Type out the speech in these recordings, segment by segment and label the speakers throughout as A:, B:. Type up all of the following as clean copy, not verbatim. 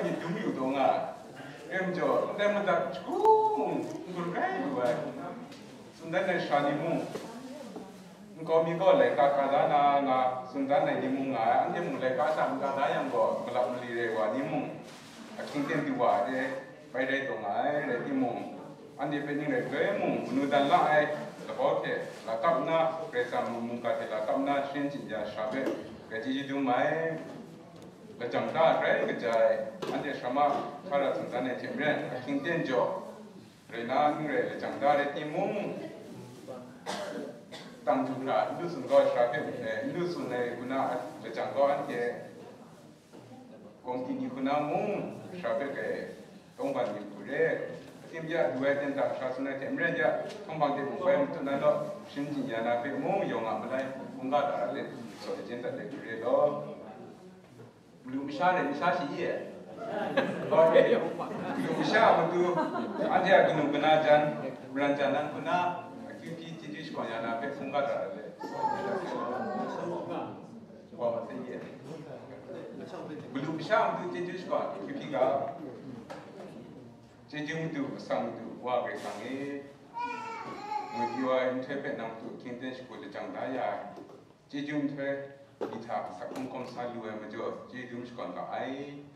A: gì đúng nhiều đồ ngà em cho đem mình đặt chú một cái vậy xuân đến này sao đi mùng có mi có lấy cả đó na xuân đến này đi mùng ngà anh đi mùng lấy cả sam cả đó yang có mà làm gì đấy qua đi mùng kinh tiền đi qua đấyไปได้ตรงไหนได้ที่มุงอันนี้เป็นยังไงก็มุงนูดันละไอ้แล้วก็เถอะแล้วกับหน้าเรซัมมุงกันเถอะแล้วกับหน้าเช่นจินยาชาเบะก็ที่ดูไหมแล้วจังได้ไรก็ใจอันนี้สมาถ้าเราสนใจในเทมเรนคิงเตียนจ่อเรน่านี่เลยจังได้เลยที่มุงตั้งจุดละดูสุนก็ชาเบะดูสุนในคุณาแล้วจังก็อันเดียกองที่นี่คุณามุงชาเบะก็ต้องบันทึกกูเร่ที่มีอะไรด้วยเต็มตักชาสุนัยเต็มเรื่องจะต้องบังคับผมไปมันตัวนั้นแล้วสิ่งที่ยานาเป็นมุ่งยองอะไรมุ่งก็ได้เลยส่วนเต็มตักเลยกูเร่แล้วลูกชายเลยลูกชายสิเย่ก็เย่ลูกชายมันดูอันเดียกันนู่นกันนะจันรันจันนั่นกันนะคิวพีที่ดูสกอนยานาเป็นมุ่งก็ได้เลยว่ามันสิเย่ลูกชายมันดูที่ดูสกอนคิวพีก็เจ้าดูสังดูว่าไปสังเอเมื่อกี้ว่าอินเทอร์เป็นนำตัวคิดเด่นสกุลจังได้ยาเจ้าดูเธอดีท่าสักคนคงสาลูเอมาจ่อเจ้าดูสกุลก็ไอ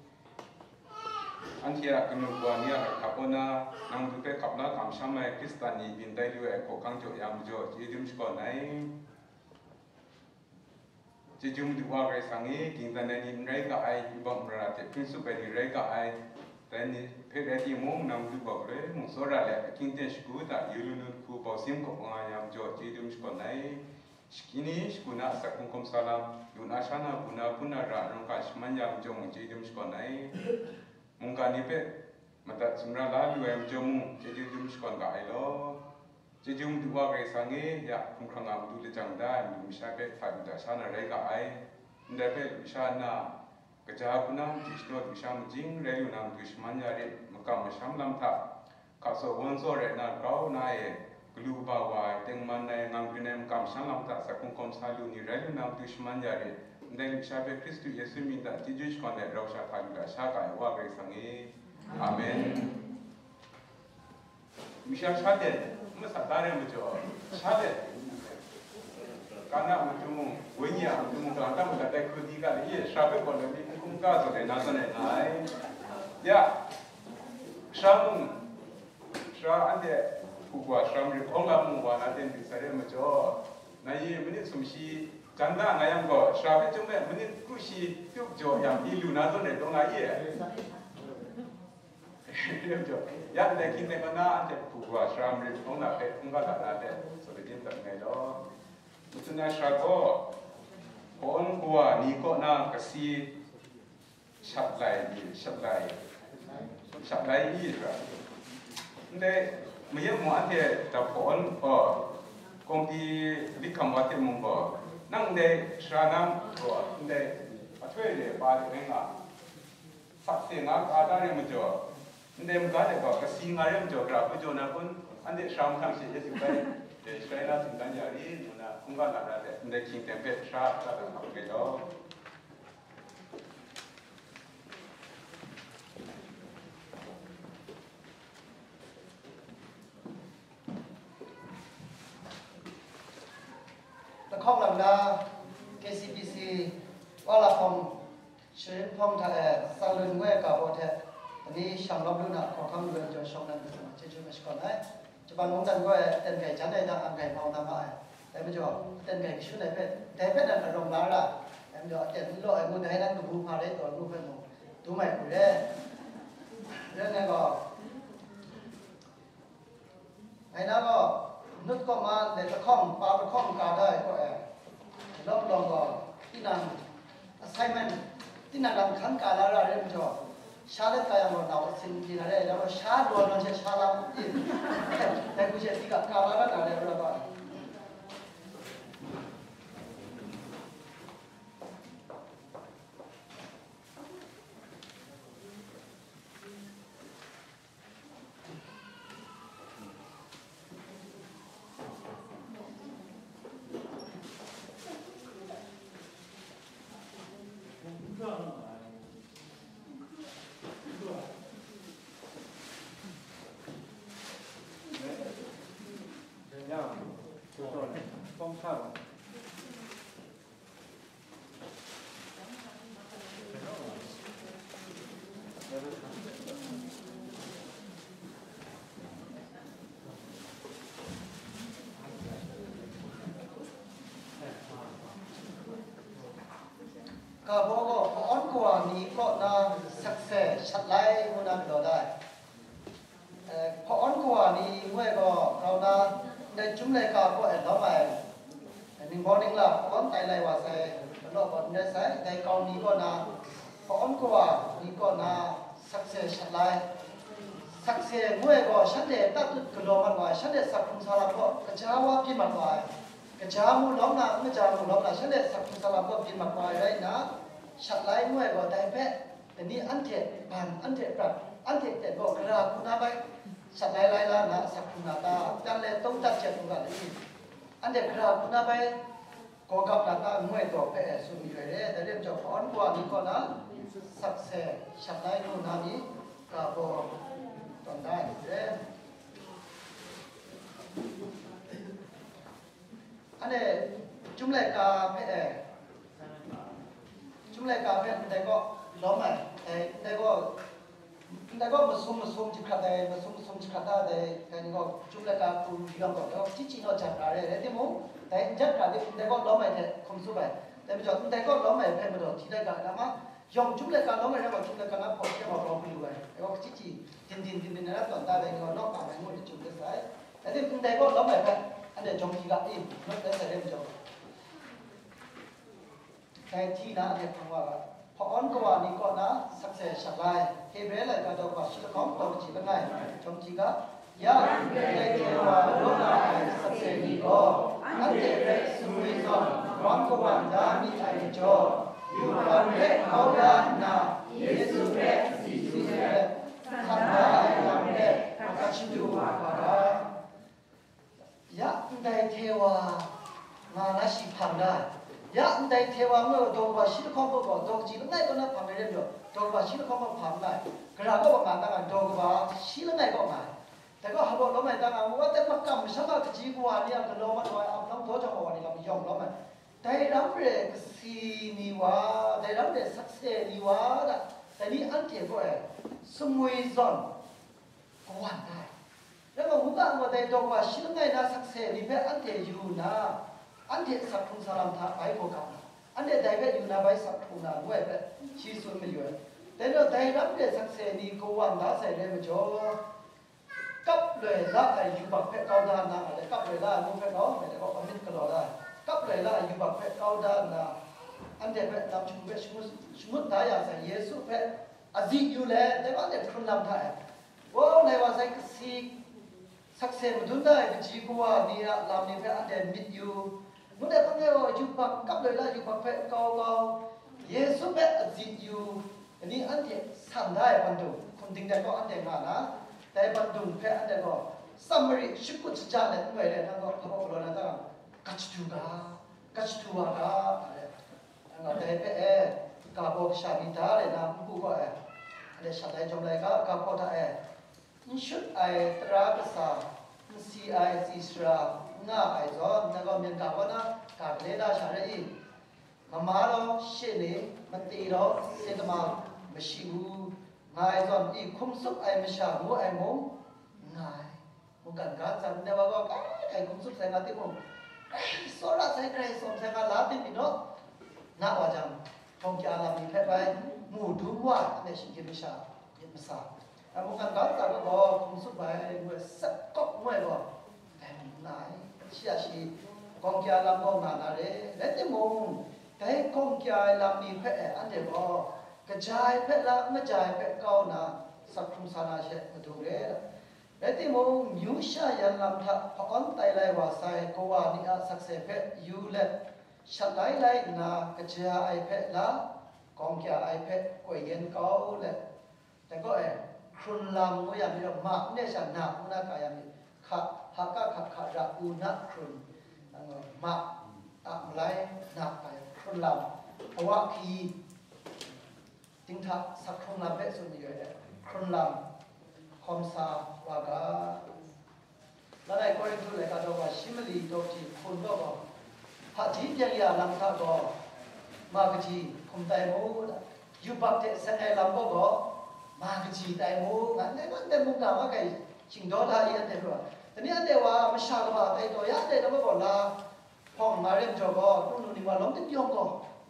A: อันที่รักกันกว่านี้ขับน่ะนำดูไปขับน่ะทำช่างไม่คริสตานีบินได้ด้วยขอขังจ่อยามจ่อเจ้าดูสกุลไหนเจ้าดูว่าไปสังเอกินแต่ในนี้ไรก็ไอบังราเตพิสุเป็นไรก็ไอแต่นี่เพื่อที่มุ่งนำดูบอกเลยมุ่งสระเลยกินเต็มสกุลแต่ยูรุนุคูปอซิมก็งายามจ่อจีดุมสกุลไหนสกินี่สกุลน่ะสักคมสลามยูนาชานาปุนาระนงกาชมันยามจ่อมุ่งจีดุมสกุลไหนมุ่งการนี้เพื่อมาตัดสมรลาดูเอ็มจ่อมุ่งจีดุมสกุลก็ไอ้ล้อจีดุมดูว่าไปสังเกตอยากคุ้มครองงามดูเลยจังได้มุ่งชาเพื่อฝ่ายบุตรชานาเรก็ไอ้ได้เพื่อชานาก็จะพูดน้ำที่สโนว์ที่ชามจริงเรื่องน้ำที่ชมันยาริมันก็ไม่ชามลำทับข้าศึกวันโซ่เรื่องนั้นเราในกลุ่มบ่าวเต็งมันในงานกินเองก็ไม่ชามลำทับสักคนคงสาลูนี่เรื่องน้ำที่ชมันยาริในลูกชายเป็นคริสต์เยซูมีแต่ที่จุดคนในเราชาติเราชาติว่าไปสังเกตอาเมนมิชาชาติมันสัตย์อะไรมั้งจ๊ะชาติการนั้นมันจุ่มวันนี้มันจุ่มการทำมันแต่คือดีกันยี่ชาเป็นคนเลยที่คุ้มค่าสุดในนั้นนั่นเองยาชามุงชาอันเดียผู้ว่าชามีของเรามุ่งว่านั่นเองที่สายมันจ่อนายมันนี่สมชีจันทร์นายก็ชาเป็นจุ่มเนี่ยมันนี่กุชีทุกจ่ออย่างที่ลูน่าตัวเนี่ยตรงไหนยี่เรื่องจ่อยาแต่คิดในมันน่าอันเดียผู้ว่าชามีของเราเป็นของเรานั่นเองสุดที่ตั้งไงล้อมุนชาโก้คนบัวนี่ก็น่ากระซีชัดไหลดีชัดไหลอีกครับแต่เมื่อเมื่ออันเดียแต่คนกองที่วิคัมวัดที่มุงก็นั่งเดชานังก็เดช่วยเดบาดเองอ่ะสักเสียงอาจารย์มันจ่อเดมันก็เดก็กระซีงานมันจ่อกราบจ่อนะคนอันเดชามทั้งสิ่งที่ไปเดชายน่าถึงกันอย่างนี้นะคุณก็นั่งได้เดคิงเต็มเป็ดชาก็ต้องทำไปแล้ว
B: ข้องลำดา KCPC ว่าละพงชื่อพงท่าสาลุนเวกับโอเทอันนี้ช่างรับรู้นะขอคำเรียนจะช่องนั้นเป็นชื่อชื่อไม่ใช่ก่อนนะจะบางน้องจันก็เต้นไก่จันได้ดังอันไก่พองทำมาแต่ไม่จบเต้นไก่ชื่อไหนเป็นแต่เป็นนั่นเป็นโรงร้านละแต่ไม่จบเต้นโลกไอ้งูได้นั่นก็บูพาได้ตัวรูปเป็นหมูดูใหม่กูได้เรื่องนี้ก็ไอ้นั่นก็นึกก็มาในตะข้องปลาตะข้องกาได้ก็รอบรองก็ที่นั่น assignment ที่นั่นทำขั้นการแล้วเรื่องจบชาเล็กการเราเอาสิ่งที่นั่นเลยแล้วชาโดนเราใช้ชาลามแต่กูใช้ที่กับการแล้วนั่นเลยเราก็ก็บอกว่าอ่อนกว่านี้ก็น่าสักเสชัดไล่มุนันเราได้พออ่อนกว่านี้เมื่อก็เราน่าในจุ่มเลยก็พอเอ็ดเราไปหนึ่งพอหนึ่งละอ่อนไตไล่ว่าใส่เราก็ได้ใส่ในกองนี้ก็น่าพออ่อนกว่านี้ก็น่าสักเสชัดไล่สักเสเมื่อก็ฉันเด็ดตัดตุดกระโดดมันไว้ฉันเด็ดสักคุณสารพัดกระเช้าว่าพิมพ์มันไว้กระเช้ามูล้อมนะเมื่อจ้ามูล้อมนะฉันเด็ดสักคุณสารพัดพิมพ์มันไว้ได้นะชัดไล่เมื่อก็ได้แพ้แต่นี้อันเจ็ดผ่านอันเจ็ดแบบอันเจ็ดแต่ก็กระราคุณาไปชัดไล่ไล่ละนะสักคุณาตาจันเลยต้องตัดเจ็ดตัวกันนี่อันเจ็ดกระราคุณาไปก็กับตาเมื่อตัวแพ้สุดเลยแต่เรื่องจะฟ้อนกว่านี้ก็นะสักเสชัดไล่นู่นนี่ก็บอกตอนได้อันนี้จุ่มเลยกาแพ้จุ่มเลยกาแพ้แต่ก็ล้อมไหมแต่ก็มาซุ่มจิกระได้มาซุ่มจิกระได้แต่นี่ก็จุ่มเลยกาคุณยอมก็แล้วที่จริงเราจับอะไรเลยที่มั้งแต่จับอะไรแต่ก็ล้อมไหมแต่คงสู้ไปแต่ไม่จบแต่ก็ล้อมไหมแพ้ไม่โดนที่ได้กันนะมั้งยอมจุ่มเลยกาล้อมไหมแล้วก็จุ่มเลยกานับพอที่เราลองไปดูไปแต่ก็ที่จริงดินนะครับตอนตาได้ก็นอกกาไม่งูจะจุ่มเลยใส่แต่ที่แต่ก็ล้อมไหมแพ้อันเดียวจงที่กับอีกนั่นแต่เรื่องจบแต่ที่นั้นเนี่ยคำว่าพออ่อนกว่านี้ก็นะสักเสชัดไล่เฮเบลเลยก็จะว่าสิ่งของเราจีบง่ายจงที่กับยาในเทวาโลกาสักเสนี้ก็อันเดียวสมุยซอนร้อนกว่าดามีไอโจอยู่กันเล็กเขาดานนะเยซูเล็กสิสุเล็กทำได้ทำเล็กกัจจุวาระยะในเทวามานาชิพันได้ยะในเทวาเมื่อดวงว่าชิลข้อมูลก็ดวงจีนง่ายก็น่าพังเลยเดียวดวงว่าชิลข้อมูลพังได้กระดาษก็ประมาณนั้นดวงว่าชิลง่ายก็ง่ายแต่ก็หาบอกเราไม่ได้นะว่าแต่ประกำฉันก็จีกว่าเนี่ยก็เราไม่ไหวเอาน้ำตัวจังหวะนี้เราไม่ยอมเราไม่แต่เราเรียกสีนิวาแต่เราเรียกสักเซนิวาแต่นี่อันเดียวก็สมุยซอนกวนได้แล้วก็หุ่นกันว่าแต่ดวงว่าชิลง่ายนะสักเซนี่เป็นอันเดียวอยู่นะอันเดียสักคุณสลามท่าไปโบกันอันเดียได้แบบอยู่นะไปสักคุณนะด้วยแบบชีสุนไม่อยู่แต่เราได้รับเดียสักเซนีกวนนะใส่เรื่องโจกับเลยละไอ้ยูบักเพชรเก้าด้านนะอะไรกับเลยละมุ้งเพชรเขาไม่ได้ก็คอมมิตก็รอได้กับเลยละยูบักเพชรเก้าด้านนะอันเดียแบบนำชุมเพชรชุมตายาใส่เยซูเพชรอาจิอยู่เลยแต่ว่าเด็กคนนำท่าว่าในว่าใส่สีสักเซมดุนได้ก็จีกัวนี่ละลำนี้เพชรอันเดียมิดอยู่เมื่อได้พังเงาอยู่ปักกับเลยละอยู่ปักเพชรเก่าเยซูเพชรจิตอยู่อันนี้อันที่สั่นได้บรรดุคนดึงได้ก็อันเดียมานะแต่บรรดุเพชรอันเดียก็ซัมมารีชุกุจจาเนี่ยไม่ได้ทั้งก็ทั้งก็เลยนะทั้งกัจจุกาอะไรทั้งก็แต่เพชรกาบอกชาบิดาเลยนะผู้ก็อันเดียชาได้จงเลยก็กาบอกท่าอินชุดไอตราภาษาซีไออิสราน่าไอจอนนั่นก็มีการว่านะการเลี้ยงชาได้อีมาเราเช่นนี้มันตีเราเส้นมาไม่ชิวง่ายจอนอีคุ้มสุกไอไม่ชาหัวไอมงง่ายมุกันการจันเดี๋ยวว่าก็ไอคุ้มสุกใส่มาที่มงโซล่าใส่ใครสมใส่มาลาติปิโนน่าว่าจังคงจะอามีแค่ไปหมู่ดูว่าเนี่ยชิกิมิชาเย็นมาสามุกันการจันก็คุ้มสุกไปเมื่อสักก็เมื่อก็แต่นายเชื่อชีกองยาลำกองนาเลยและที่มงแต่กองยาลำนี้เพื่ออันเดียวกระจายเพื่อละไม่จายเพื่อเก่านะสักครุมสานาเชมาดูเลยและที่มงยูชายันลำทับพอนไตไลว่าใส่กวานี่อาสักเสเพยูเล็ดชัดไลนากระจายเพื่อละกองยาไอเพื่อกวยเย็นเก่าเลยแต่ก็ครุนลำก็ยังมีเราหมักเนี่ยฉันหนักมันก็ยังมีขับหากขัดระอูนักครุนมักอะไรหนักไปครุนลำเพราะว่าคีติงทักสักครุนลำเป็นส่วนใหญ่เลยครุนลำคอมซาวากาแล้วในกรณีที่เลยก็จะว่าชิมลีโดจีคนก็บอกพระจีเปียยาลำทักก็มากจีคมไตโมยุบปักเตสังไงลำก็มากจีไตโมงั้นในวันเดิมมุกนาว่าไงชิงโดลาอีอันเดียวแต่นี่อันเดียวว่าไม่ชาลว่าแต่ตัวยาเดียวเราไม่บอกลาพ่อมาเรียนจบก็นู่นนี่ว่าล้มติดยองก็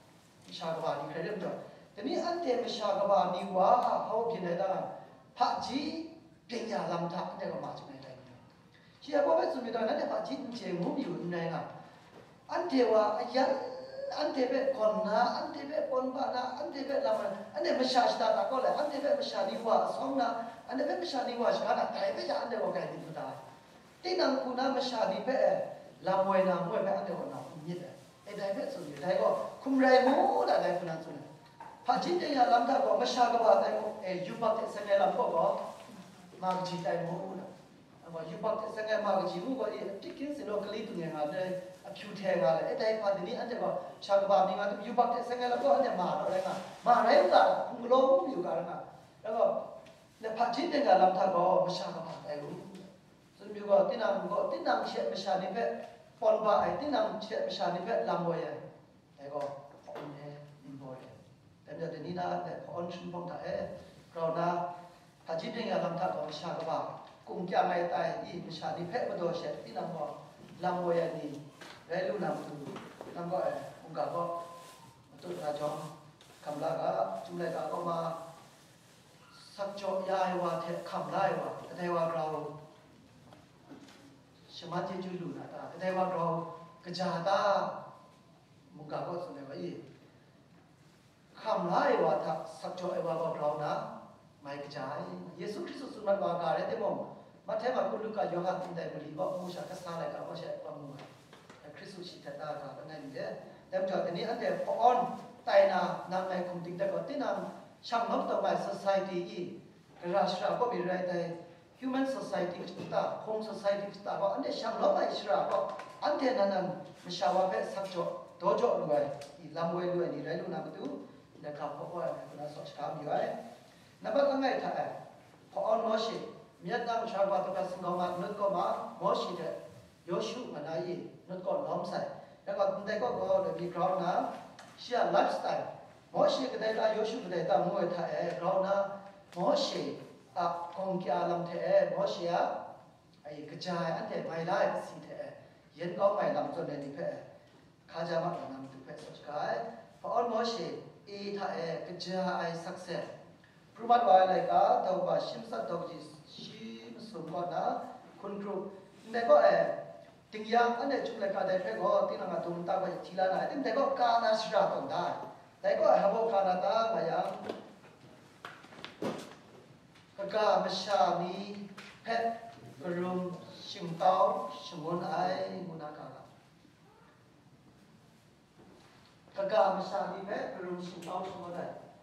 B: ชากบานี่ใครเริ่มจ่อแต่นี่อันเทมชากบานี่ว่าเขากินอะไรได้พระจีเก่งยาลำทักเนี่ยก็มาจากไหนได้เชื่อว่าไม่สุดมีตอนนั้นเนี่ยพระจีเจ๋งมุ่งอยู่ในน่ะอันเทว่ายันอันเทเปคนนะอันเทเปคนบ้านนะอันเทเปลำนะอันเทเปชาชดาตะก็เลยอันเทเปชาดีว่าสองนะอันเทเปชาดีว่าชานะแต่ไม่ใช่อันเทว่าไก่ดิบได้ที่นั่งคุณนะมชาดีเปลำมวยนะมวยเปอันเทว่านะคุณยิ่งไอ้ได้เปสุดอยู่ได้ก็คุมไรมูได้ได้คุณนั่นสุดพระจิตเองลำทักก็มชากบาได้ก็ยุบปักเสงลำก็มาจิตได้มูนะว่ายุบปักเสงมาจิมูก็ที่กินสิโลกลีตุเนี่ยงานเลยผิวแทงอะไรไอ้ได้พอดีนี้อันเดียวก็ชาวบ้านนี่มันอยู่บักเตสังเกตแล้วก็อันเดียวมาอะไรกันมาอะไรก็คุณลงอยู่กันนะแล้วก็เนี่ยพระจิตเนี่ยลำทางก็ไม่ชาก็มาได้รู้ส่วนอยู่ก็ที่นั่งเชื่อไม่ชานี่เพ่ปอนบ่ายที่นั่งเชื่อไม่ชานี่เพ่ลำบวยแต่ก็พอนเนี่ยอินบอยแต่เดี๋ยวนี้นะแต่พอนชุนพงษ์แต่เรานะพระจิตเนี่ยลำทางก็ไม่ชาก็มากุมจะไม่ตายอีไม่ชานี่เพ่มาโดนเชื่อที่นั่งก็ลำบวยนี่ได้รู้นำตัวนั่นก็องค์การก็ตุลาจอมคำลาก็จุเลยก็มาสักจอยายว่าเทคำได้ว่าแต่ว่าเราสมาธิจุลุนะแต่ว่าเรากระจาตามุกาก็สุดเลยว่าอีคำได้ว่าถ้าสักจอยว่าเรานะไม่กระจายเยซูคริสต์สุดมันว่าการได้บ่มาเทมาคุณลูกก็ยอมรับได้บริบอกมุชาก็สร้างอะไรก็ว่าใช่ความมุ่งคริสต์ชิดตาค่ะนั่นเองแต่จอดนี้อันเดียพออนไตนานำในคุมติงแต่ก็ที่นำช่างน้ำต่อไป society อีกราชาก็มีอะไรแต่ human society ก็ตา home society ก็ตาว่าอันเดียช่างน้ำไปชราก็อันเดียนั้นไม่ชาวบ้านสักจอโดจอด้วยอีลำเวด้วยนี่ไรรู้นะประตูนะครับเพราะว่าคุณสอนชามอยู่ไอ้นับว่าไงท่าพออนมอชิมีนักชาวบ้านก็สิ่งของนึกก็มามอชิเดโยชูมันไอ้นั่นก็ล้อมใส่แล้วก็แต่ก็มีคราวนะเชื่อไลฟ์สไตล์มอชีก็ได้ตาโยชูก็ได้ตามวยท่าคราวนะมอชีคงจะลำเทมอชีไอ้กระจายอันเดียไม่ได้สิเทยันก็ไม่ลำจนในที่เพข้าจะมาลำที่เพสุดท้ายพอมอชีท่ากระจายสักเซสพรุ่งวันวันอะไรก็ตัวชิมสัตว์ตัวจีชิมสุนทรนะคุณครูแต่ก็ติงยังอันนี้จุดเล็กๆได้เพื่อก็ที่นั่งตุ้มตาไปทีละนะแต่ก็การนัสระต้องได้แต่ก็หาบุการนัดมายังก็ไม่ใช่มีเพชรกระดุมชิมเต้าชิมมุนไอมุนอากาศก็ไม่ใช่มีเพชรกระดุมชิมเต้าชิมมุนไอ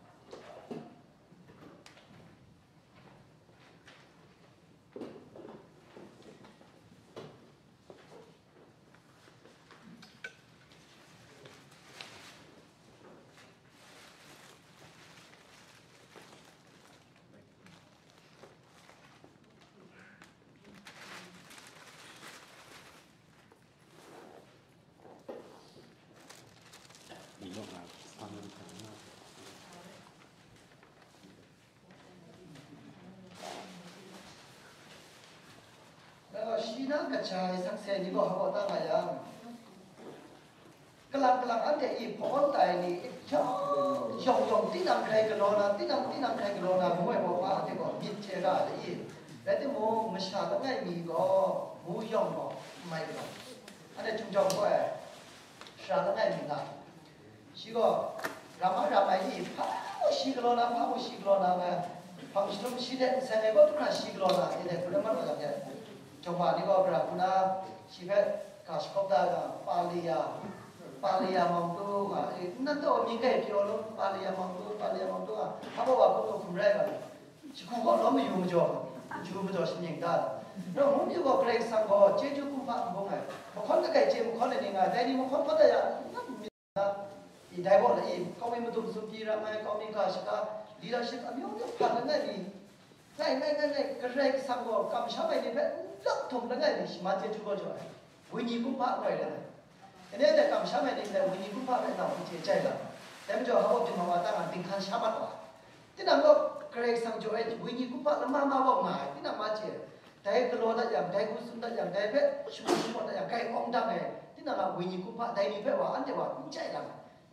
B: ชีนักกระจายสักเซนนี่ก็เขาบอกตั้งมาอย่างกำลังอันเดียอีพอนแต่นี่ยองที่นำใครกันโลนะที่นำใครกันโลนะมวยบอกว่าที่ก็มิดเชราเลยอีแต่ที่มูไม่ชาตั้งไงมีก็มูยองก็ไม่หรอกอันนี้จุงจงก็ชาตั้งไงมีนะชีก็รามาอีพาชีกันโลนะพาชีกันโลนะพาชีต้องชีเด็กเซนเนก็ทุกคนชีกันโลนะเด็กคนนั้นมันก็จะเนี่ยจังหวะนี้ก็แบบคุณชีวิตกาสกอบได้ก็ปาลียามองตัวนั่นตัวมีแค่เพียวลงปาลียามองตัวเขาบอกว่าพวกตัวคุณแรกกันชิคุก็ล้มอยู่ไม่จบอยู่ไม่จบสิ่งอย่างนั้นแล้วผมอยู่กับเกรงสังก็เจ้าจุกุมพักบุ้งไงบางคนก็แก่เจ้าบางคนเนี่ยไงแต่นี่บางคนก็ได้นั่นมีนะอีได้บอกเลยเขาไม่มาดูสุกีรามัยเขามีกาสกาลีลาชิกอันนี้มันผ่านแล้วไงนี่เกรงสังก็กำชับไปนี่แบบลักทุ่มแล้วไงนี่มาเจ้าจุกก็จ่อยวิญญาณกุมภะหน่อยเลยอันนี้แต่กำชับไปนี่แต่วิญญาณกุมภะไม่น่าวิจัยใจละแต่ไม่จ่อเขาบอกจุดมาตั้งติงขันชับมาที่นั่นก็เกรงสังจ่อยวิญญาณกุมภะแล้วมาบอกหมายที่นั่นมาเจ้าแต่กลัวได้อย่างได้กุศลได้อย่างได้เพชรชุมชนได้อย่างใครองดังไงที่นั่นวิญญาณกุมภะได้นี่เพชรว่าอันเดียวว่าวิจัยละ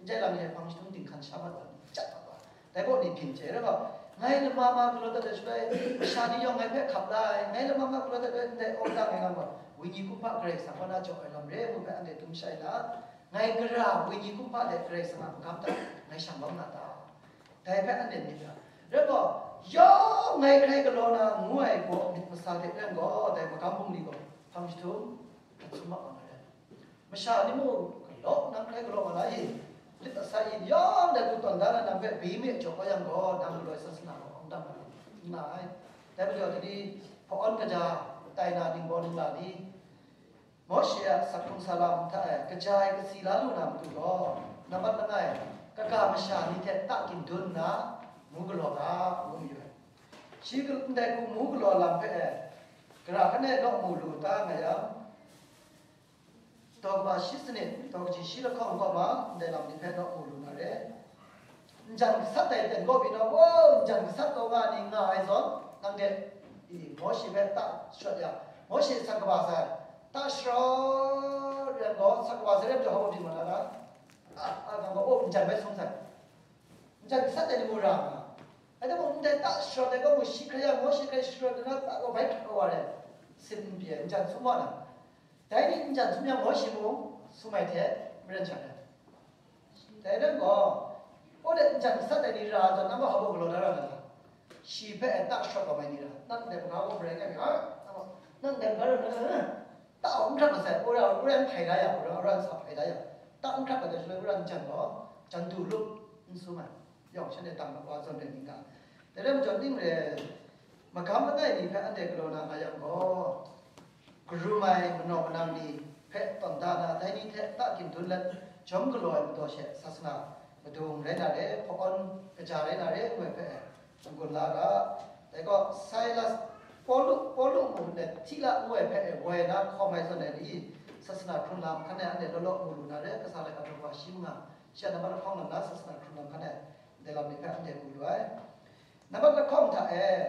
B: 이제 남의 방식은 딩칸 샤바다 짝봐แต่พวกนี้พินเจแล้วก็ไงละมาๆกลัวแต่ช่วยชาติยองไงเพ่ขับได้ไงละมาๆกลัวแต่ในองค์ดังไงกันว่าวิญญาณกุมภะเกรกสังวนาจอยลำเร่มุกอันเดตุ้มใช่ละไงกระราวิญญาณกุมภะเดเกรกสังวนาขับได้ไงช่างบ้างนาตาแต่เพ่อันเดนี่ละแล้วก็ย่อไงใครก็รอนะงูไอ้พวกมิตรภาษาเรื่องก็แต่มากำปุ่มนี่ก็ทำชิวสมบัติอะไรไม่ใช่นี่มูก็รอนั่งใครก็รออะไรลิตรสายย่อเด็กตุ่นดารานั่งเพ่บีเมจก็ยังก็นั่งรอศาสนาของดังนายแต่ประเดี๋ยวนี้พออันก็จะไต่นาดิงบอลนาดีมอเชียสักคุสลามท่ากระจายกระสีลาลูนามตุลอนำบัดนั่งไงก็กามชานิเทตักินดุนนะมุกลอกามุมอยู่ชีกลุ่มเด็กมุกลอลำเพ่กระหันเนี่ยนกมูลูตาไงยังตอกมาชิสเนตตอกจีชีละข้องก็มาได้ลำที่เพ่นกมูลูนั่นแหละจังสัตย์แต่เต็นก็พี่น้องว่าจังสัตย์ตัวงานนี่ง่ายสอนนั่งเด็กมอชีเวตาช่วยยังมอชีสักบาษาตาชอเรื่องก็สักบาษาเรื่องจะเขาพิมพ์มาแล้วนะก็โอ้จังไม่สงสัยจังสัตย์แต่ในมูราไอ้ตัวมึงได้ตาชอแต่ก็มึงชิคยามอชีใครชอแต่นั้นตาก็ไปเอาอะไรสิ่งเดียวจังสมบัติแต่นี่จังสมยังมอชีมึงสมัยเท่ไม่เรื่องฉันแต่เรื่องก็โอ้เด็กจังสัตย์แต่นี่ราจนน้ำว่าเขาบอกเราได้แล้วนะชีเพ่ตาชอก็ไม่นี่ละนั่นเด็กเขาบอกเรื่องอะไรนั่นเด็กเขาเนี่ยตาองค์พระมาเสร็จโอ้เราเรื่องไผ่ได้ยังเราเรื่องสับไผ่ได้ยังตาองค์พระมาจะช่วยเรื่องจันก็จันดูลูกนั่นสู้มั้ยยอมฉันได้ตามมาว่าสมเด็จนิกาแต่เรื่องจนนิ่งเลยมาคำว่าไงนี่เพ่อันเด็กเรานามายังก็กรู้ไหมมันนอกมันนั่งนี่เพ่ตอนตาหน้าแต่นี่เพ่ตากินทุนเล่นจอมก็ลอยมาตัวเชศาสนามาดูเรื่องอะไรพอคนกระจายเรื่องอะไรเมื่อเพ่สมกุลลาละแต่ก็ไซลัสพอลุมุนเนี่ยที่ละเมื่อเพ่เวนักข้อไม่สนใจนี่ศาสนาครุนลามคะแนนเนี่ยเราละมุลุนาเรื่องภาษาอะไรกันตัวชิมงาเชื่อนับว่าข้องนั้นศาสนาครุนลามคะแนนเดี๋ยวเรามีเพ่อันเดียวมุลุไว้นับว่าข้องท่า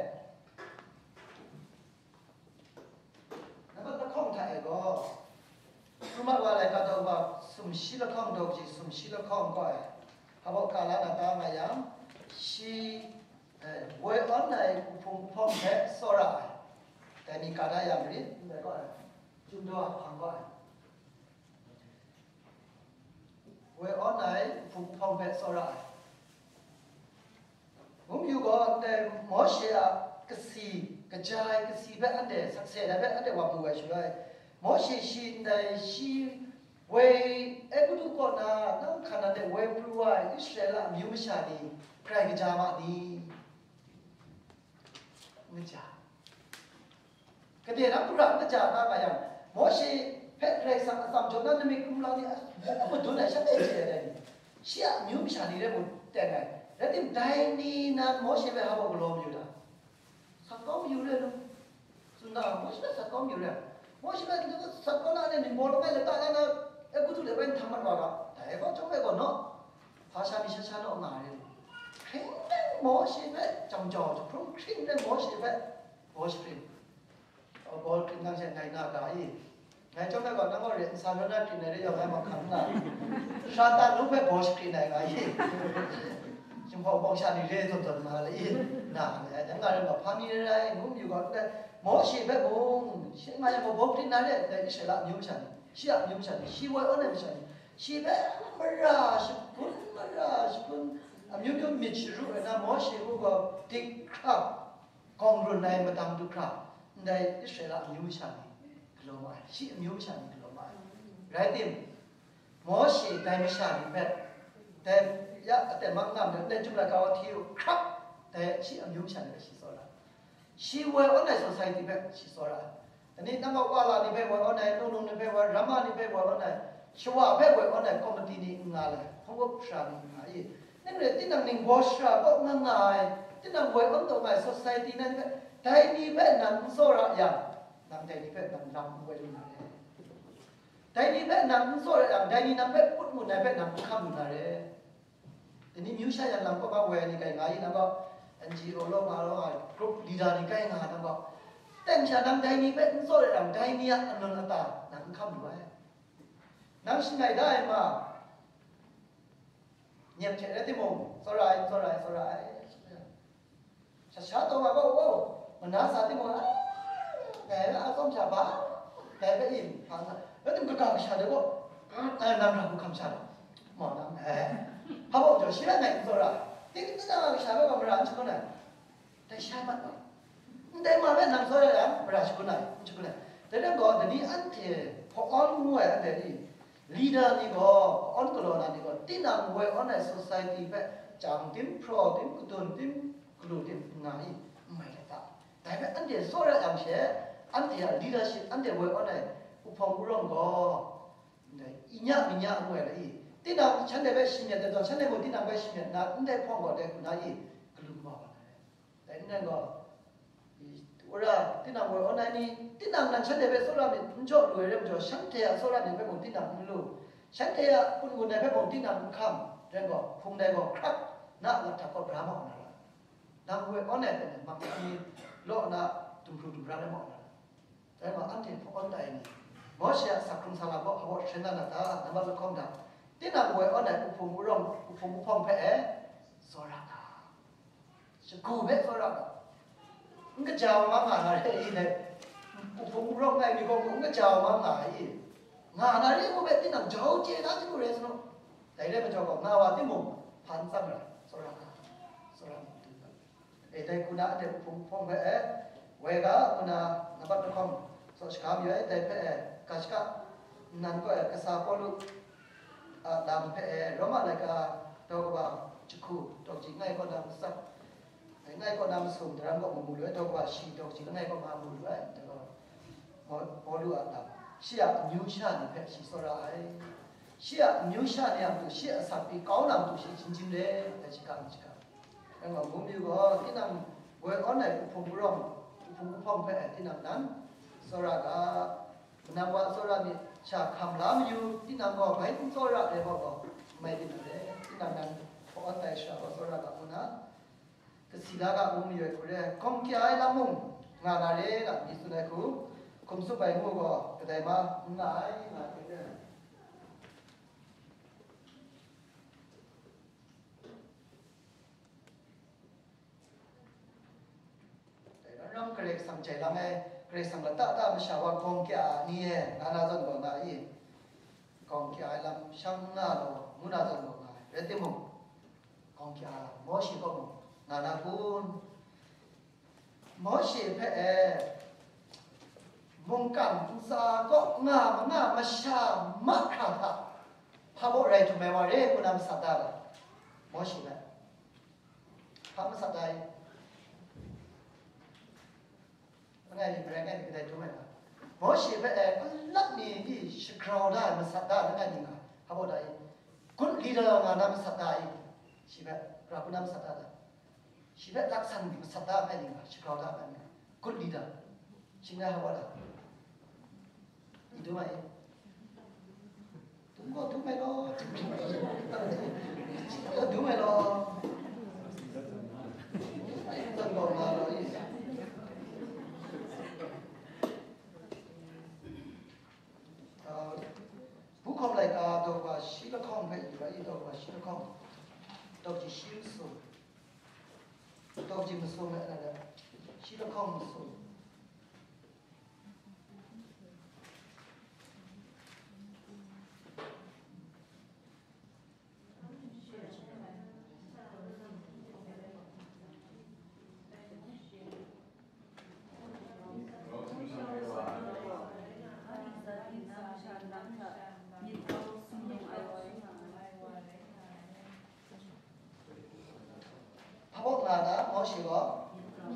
B: นับว่าข้องท่าก็รู้มาว่าอะไรก็ต้องว่าสมศิลข้องดอกจีสมศิลข้องก็เขาบอกการละตามายังชีเวออนในพุ่งพร้อมแพ้โซระแต่นี่การได้ยังริดแต่ก็จุดดอกพังก็เวออนในพุ่งพร้อมแพ้โซระผมอยู่ก็แต่หมอเชียกษีกระจายกษีแบบอันเดสักเสียแบบอันเดว่ามือไว้ช่วยหมอเชียชินได้ชีเวกุตุก่อนนะนั่งขนาดเดเวปลัวอิสราเอลมิวมิชาดีใครกระจายมาดีไม่จ่าก็เดี๋ยวนักบุรุษก็จ่ามาไปยังมอชีเพชรเรสังสามจนนั้นมีกลุ่มเราเนี่ยมันดูไหนฉันได้เจอได้เชี่ยมิวมิชาดีได้หมดแต่ไงแล้วที่ได้นี่นั่นมอชีไปหาบอกลมอยู่นะสักก้มอยู่เลยลูกสุนัขมอชีไปสักก้มอยู่เลยมอชีไปสักก้มนั่นเนี่ยบอกไม่เลยตาแล้วนะกูทุเรศเป็นธรรมดาแต่ก็จงไปก่อนเนาะภาษามีช้าๆเนาะหนาเลยคริ้งได้หมอชีไปจำจ่อจะพรุ่งคริ้งได้หมอชีไปหมอชีไปบอลคริ้งนั่งเช่นไงหน้ากาอีไงจงไปก่อนนั่งก็เรียนสารนัดที่ไหนได้ยังไงมาขันน่ะชาตาลุกไปบอลชีไปไหนไงจึงพอบองชาดีเร่จนมาเลยน่ะแต่งานเราพามีอะไรงุ้มอยู่ก่อนแต่หมอชีไปบุ้งเช่นมาอย่างบอลคริ้งนั่นเลยแต่อิสระนิ้วฉันชีอะนิ้วฉันชีไว้อันนั้นฉันชีไปมาราชกุนอายุก็มีชื่อนะหมอชีก็ติดครับกองรุ่นในมาทำดูครับในอิสราเอลนิ้วฉันกลัวไหมชีนิ้วฉันกลัวไหมไรติมหมอชีได้ไม่ฉันแบบแต่ยะแต่มักน้ำเนี่ยในจุดละก็ที่ครับแต่ชีนิ้วฉันก็ชีสระชีไว้อันไหนสังคมที่แบบชีสระแต่นี่นั่งว่าลานี่แบบว่าอันไหนนุ่งนี่แบบว่ารามานี่แบบว่าอันไหนชัวแบบว่าอันไหนคอมเมดี้นี่งาเลยผมก็ชาบีงาอีนั่นเลยที่นั่งนิ่งบอสชาก็ง่ายที่นั่งไว้อันต่อไปสังคมนั่นแบบแต่นี่แบบนั่งโซระอย่างนั่งแต่นี่แบบนั่งรำไว้ดูนั่นเลยแต่นี่แบบนั่งโซระอย่างแต่นี่นั่งแบบพูดมุนนั่งแบบนั่งข้ามดูนั่นเลยแต่นี่มิวชาอย่างนั่งก็มาเวนี่กันง่ายนั่งก็ NGO โลกมาแล้วกรุ๊ปลีดเดอร์นี่กันง่ายนั่งก็แต่ฉันนั่งแต่นี่แบบโซระอย่างแต่นี่อันนั้นตานั่งข้ามดูไว้นั่งสิ่งไหนได้มางียบเฉยที่มุมสลายช้าๆตัวมาก็โอ้มันน่าสาที่มุมแต่อาส้มชาบ้าแต่ไปอิ่มผ่านแล้วถึงก็กางชาเดี๋ยวก็น้ำกูคำชาหมอน้ำเขาบอกจะเชื่อไงตัวละที่จะมาชาไม่ก็มาร้านชุกไหนแต่ชามันแต่มาเป็นน้ำโซ่แล้วมาร้านชุกไหนแต่เรื่องก็เดี๋ยวนี้อันที่พออ่อนมวยอันเดี๋ยวนี้ลีดเดอร์นี่ก็อ่อนกลอนั่นนี่ก็ที่นั่งมวยอ่อนในสังคมที่แบบจางทิ้มพรอทิ้มกุศลทิ้มกลุ่มทิ้มงานนี่ไม่ได้ตาแต่แบบอันเดียวโซ่แล้วอย่างเช่นอันเดียวลีดเดอร์ชิพอันเดียวมวยอ่อนในอุปกรณ์ก็อินยามินยามวยเลยที่นั่งฉันได้ไปชิมเนี่ยแต่ตอนฉันได้หมดที่นั่งไปชิมเนี่ยนั่นได้พ่อก็ได้คุณนายกลุ่มมาแต่นั่นก็ว่าที่นั่งมวยอ่อนในนี่ที่นั่งนั้นฉันได้ไปโซลาร์นี่จอดรวยเรื่องจอดฉันเทียโซลาร์นี่ไปหมดที่นั่งไม่รู้ฉันเทียคุณได้ไปหมดที่นั่งข้ามเรื่องก็คงได้ก็ครับน่ารักทักก็บราหมณ์นั่นแหละนั่งมวยอ่อนในเป็นบางทีโลกน่ะตุ่มพลุตุ่มราได้หมดนั่นแต่ว่าอันที่พวกอ่อนในนี่มอเชียสักครั้งสลับว่าเขาเช่นนั้นนะนั่นว่าคำนั้นที่นั่งมวยอ่อนในอุปมุรงอุปมุพองแพ้โซลาร์จะกูเบ็ดโซลาร์มันก็เจ้ามาหาอะไรเนี่ยผมร้องไงมีคนมันก็เจ้ามาหาอีงานอะไรพวกแบบที่นั่งเจ้าเจ้าที่กูเรียนสนุกแต่เรื่องมันเจ้าก็งานว่าที่มุมพันซ้ำเลยสระแต่คุณน่ะเดี๋ยวผมไปเวกาคุณน่ะนับเป็นคำสุดท้ายอยู่แต่ไปกัชกะนั่นก็กษัตริย์พอลุดำไปโรมาเลยก็ตัวก็จุกุตัวจริงไงก็ดำสักngay có nam sùng thì nam có một lưỡi đâu qua xì đâu chỉ ngay có mà một lưỡi thì có có lưỡi đập xì nhiều xa thì phải xì số ra ấy xì nhiều xa thì làm từ xì sắp bị cáo làm từ xì chính đấy là chỉ cần nhưng mà muốn điều có cái nam với con này cũng phong phải cái nam nắn số ra cả nam qua số ra thì chả cầm lắm nhiều cái nam có phải cũng số ra để bảo mày đi đấy cái nam nắn có tay sao có số ra cả cũng nắn silaga umiyoi kure kom ki ai lamung ngana le na bisunai ku kom su bai mu go kadai ma ngai na kide dai ram kare sam chai lam ai kare sam la ta ma sha wa kom ki a ni he nana zon go na yi kom ki ai lam sham na lo mu na zon go na re te mu kom ki a mo shi go muนาคุณหมอเชฟแพ้มงกันซาก็งามมาชามักขาดพาบอกอะไรถูกไหมว่าเรื่องคุณนำสัตว์ได้หมอเชฟพามาสัตว์ได้ไงนี่เป็นไงนี่เป็นไงถูกไหมหมอเชฟแพ้ลักนี่ที่สคราวได้มาสัตว์ได้ไงนี่นะพาบอกได้คุณลีดเดอร์งานนำสัตว์ได้เชฟเราคุณนำสัตว์ได้시베 락산 사다 아니가 시카오다 아니가 굿리다 신나 하와라 이도마이 둥고 둥메로 둥메로 던고 나로 이 부컴 라이카 도가 시르컴 페이가 이도가 시르컴 도지 시르소 도지 무슨 말이야? 시력하면 무슨? 바보나다 무엇이고?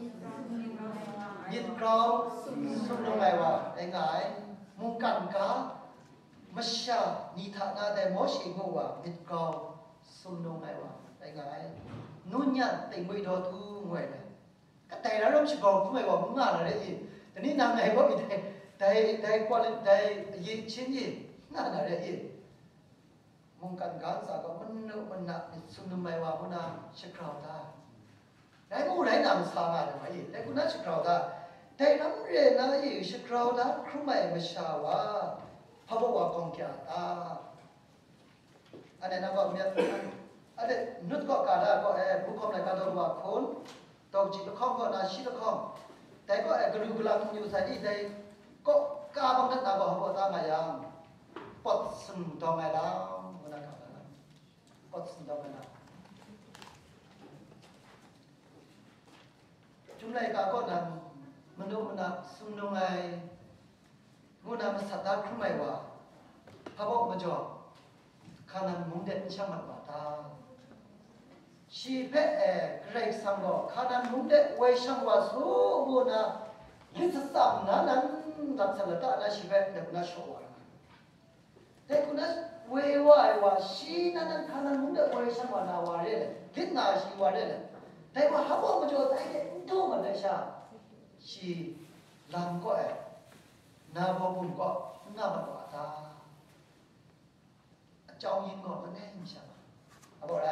B: 밑그라우 숨동ай와 앵아이 뭉간가 마샤 니타나데 무엇이고와 밑그라우 숨동ай와 앵아이 눈냐 땡무이도 두 뭐야? cái tay đó chỉ còn cũng mày còn cũng ngàn là đấy gì? Thế nên năm này có bị đây qua lên đây gì chiến gì? Ngàn là đấy gì? mong cần cả sao có mình nặng xung mày vào mình làm sẽ khảo ta. Đấy mua đấy làm sao mà được vậy? Đấy cũng nói sẽ khảo ta. Đây lắm rồi nói gì sẽ khảo ta không mày mà sao à? Họ bảo con kia ta. Anh này nó bảo miệt ada nut ko kada ko bu kom na kada wa khon tok ji khom ko na shi khom dai ko gru gulam nyu sai i dai ko ka bang na ba ho ta ma yang pot sum to ma la na ka na pot sum to ma la chúng này cả con là mình đâu mình là sum đâu này ngôn là sát ta không mày wa hà bộ mà cho khả năng muốn đến chăm mặt ta chỉ phải cái sang đó khả năng muốn đến quay sang wa số buồn à hết sức sắm na năn đặt sang ta là chỉ phải được na show wa thế cũng là quay wa chỉ năn khả năng muốn đến quay sang wa na wa đấy hết na chỉ wa đấy thế mà hà bộ mà cho thấy đâu mà đấy sao chỉ làm có na bo bùn có na mặt quả ta trong nhìn ngọt vẫn hay sao à bộ đấy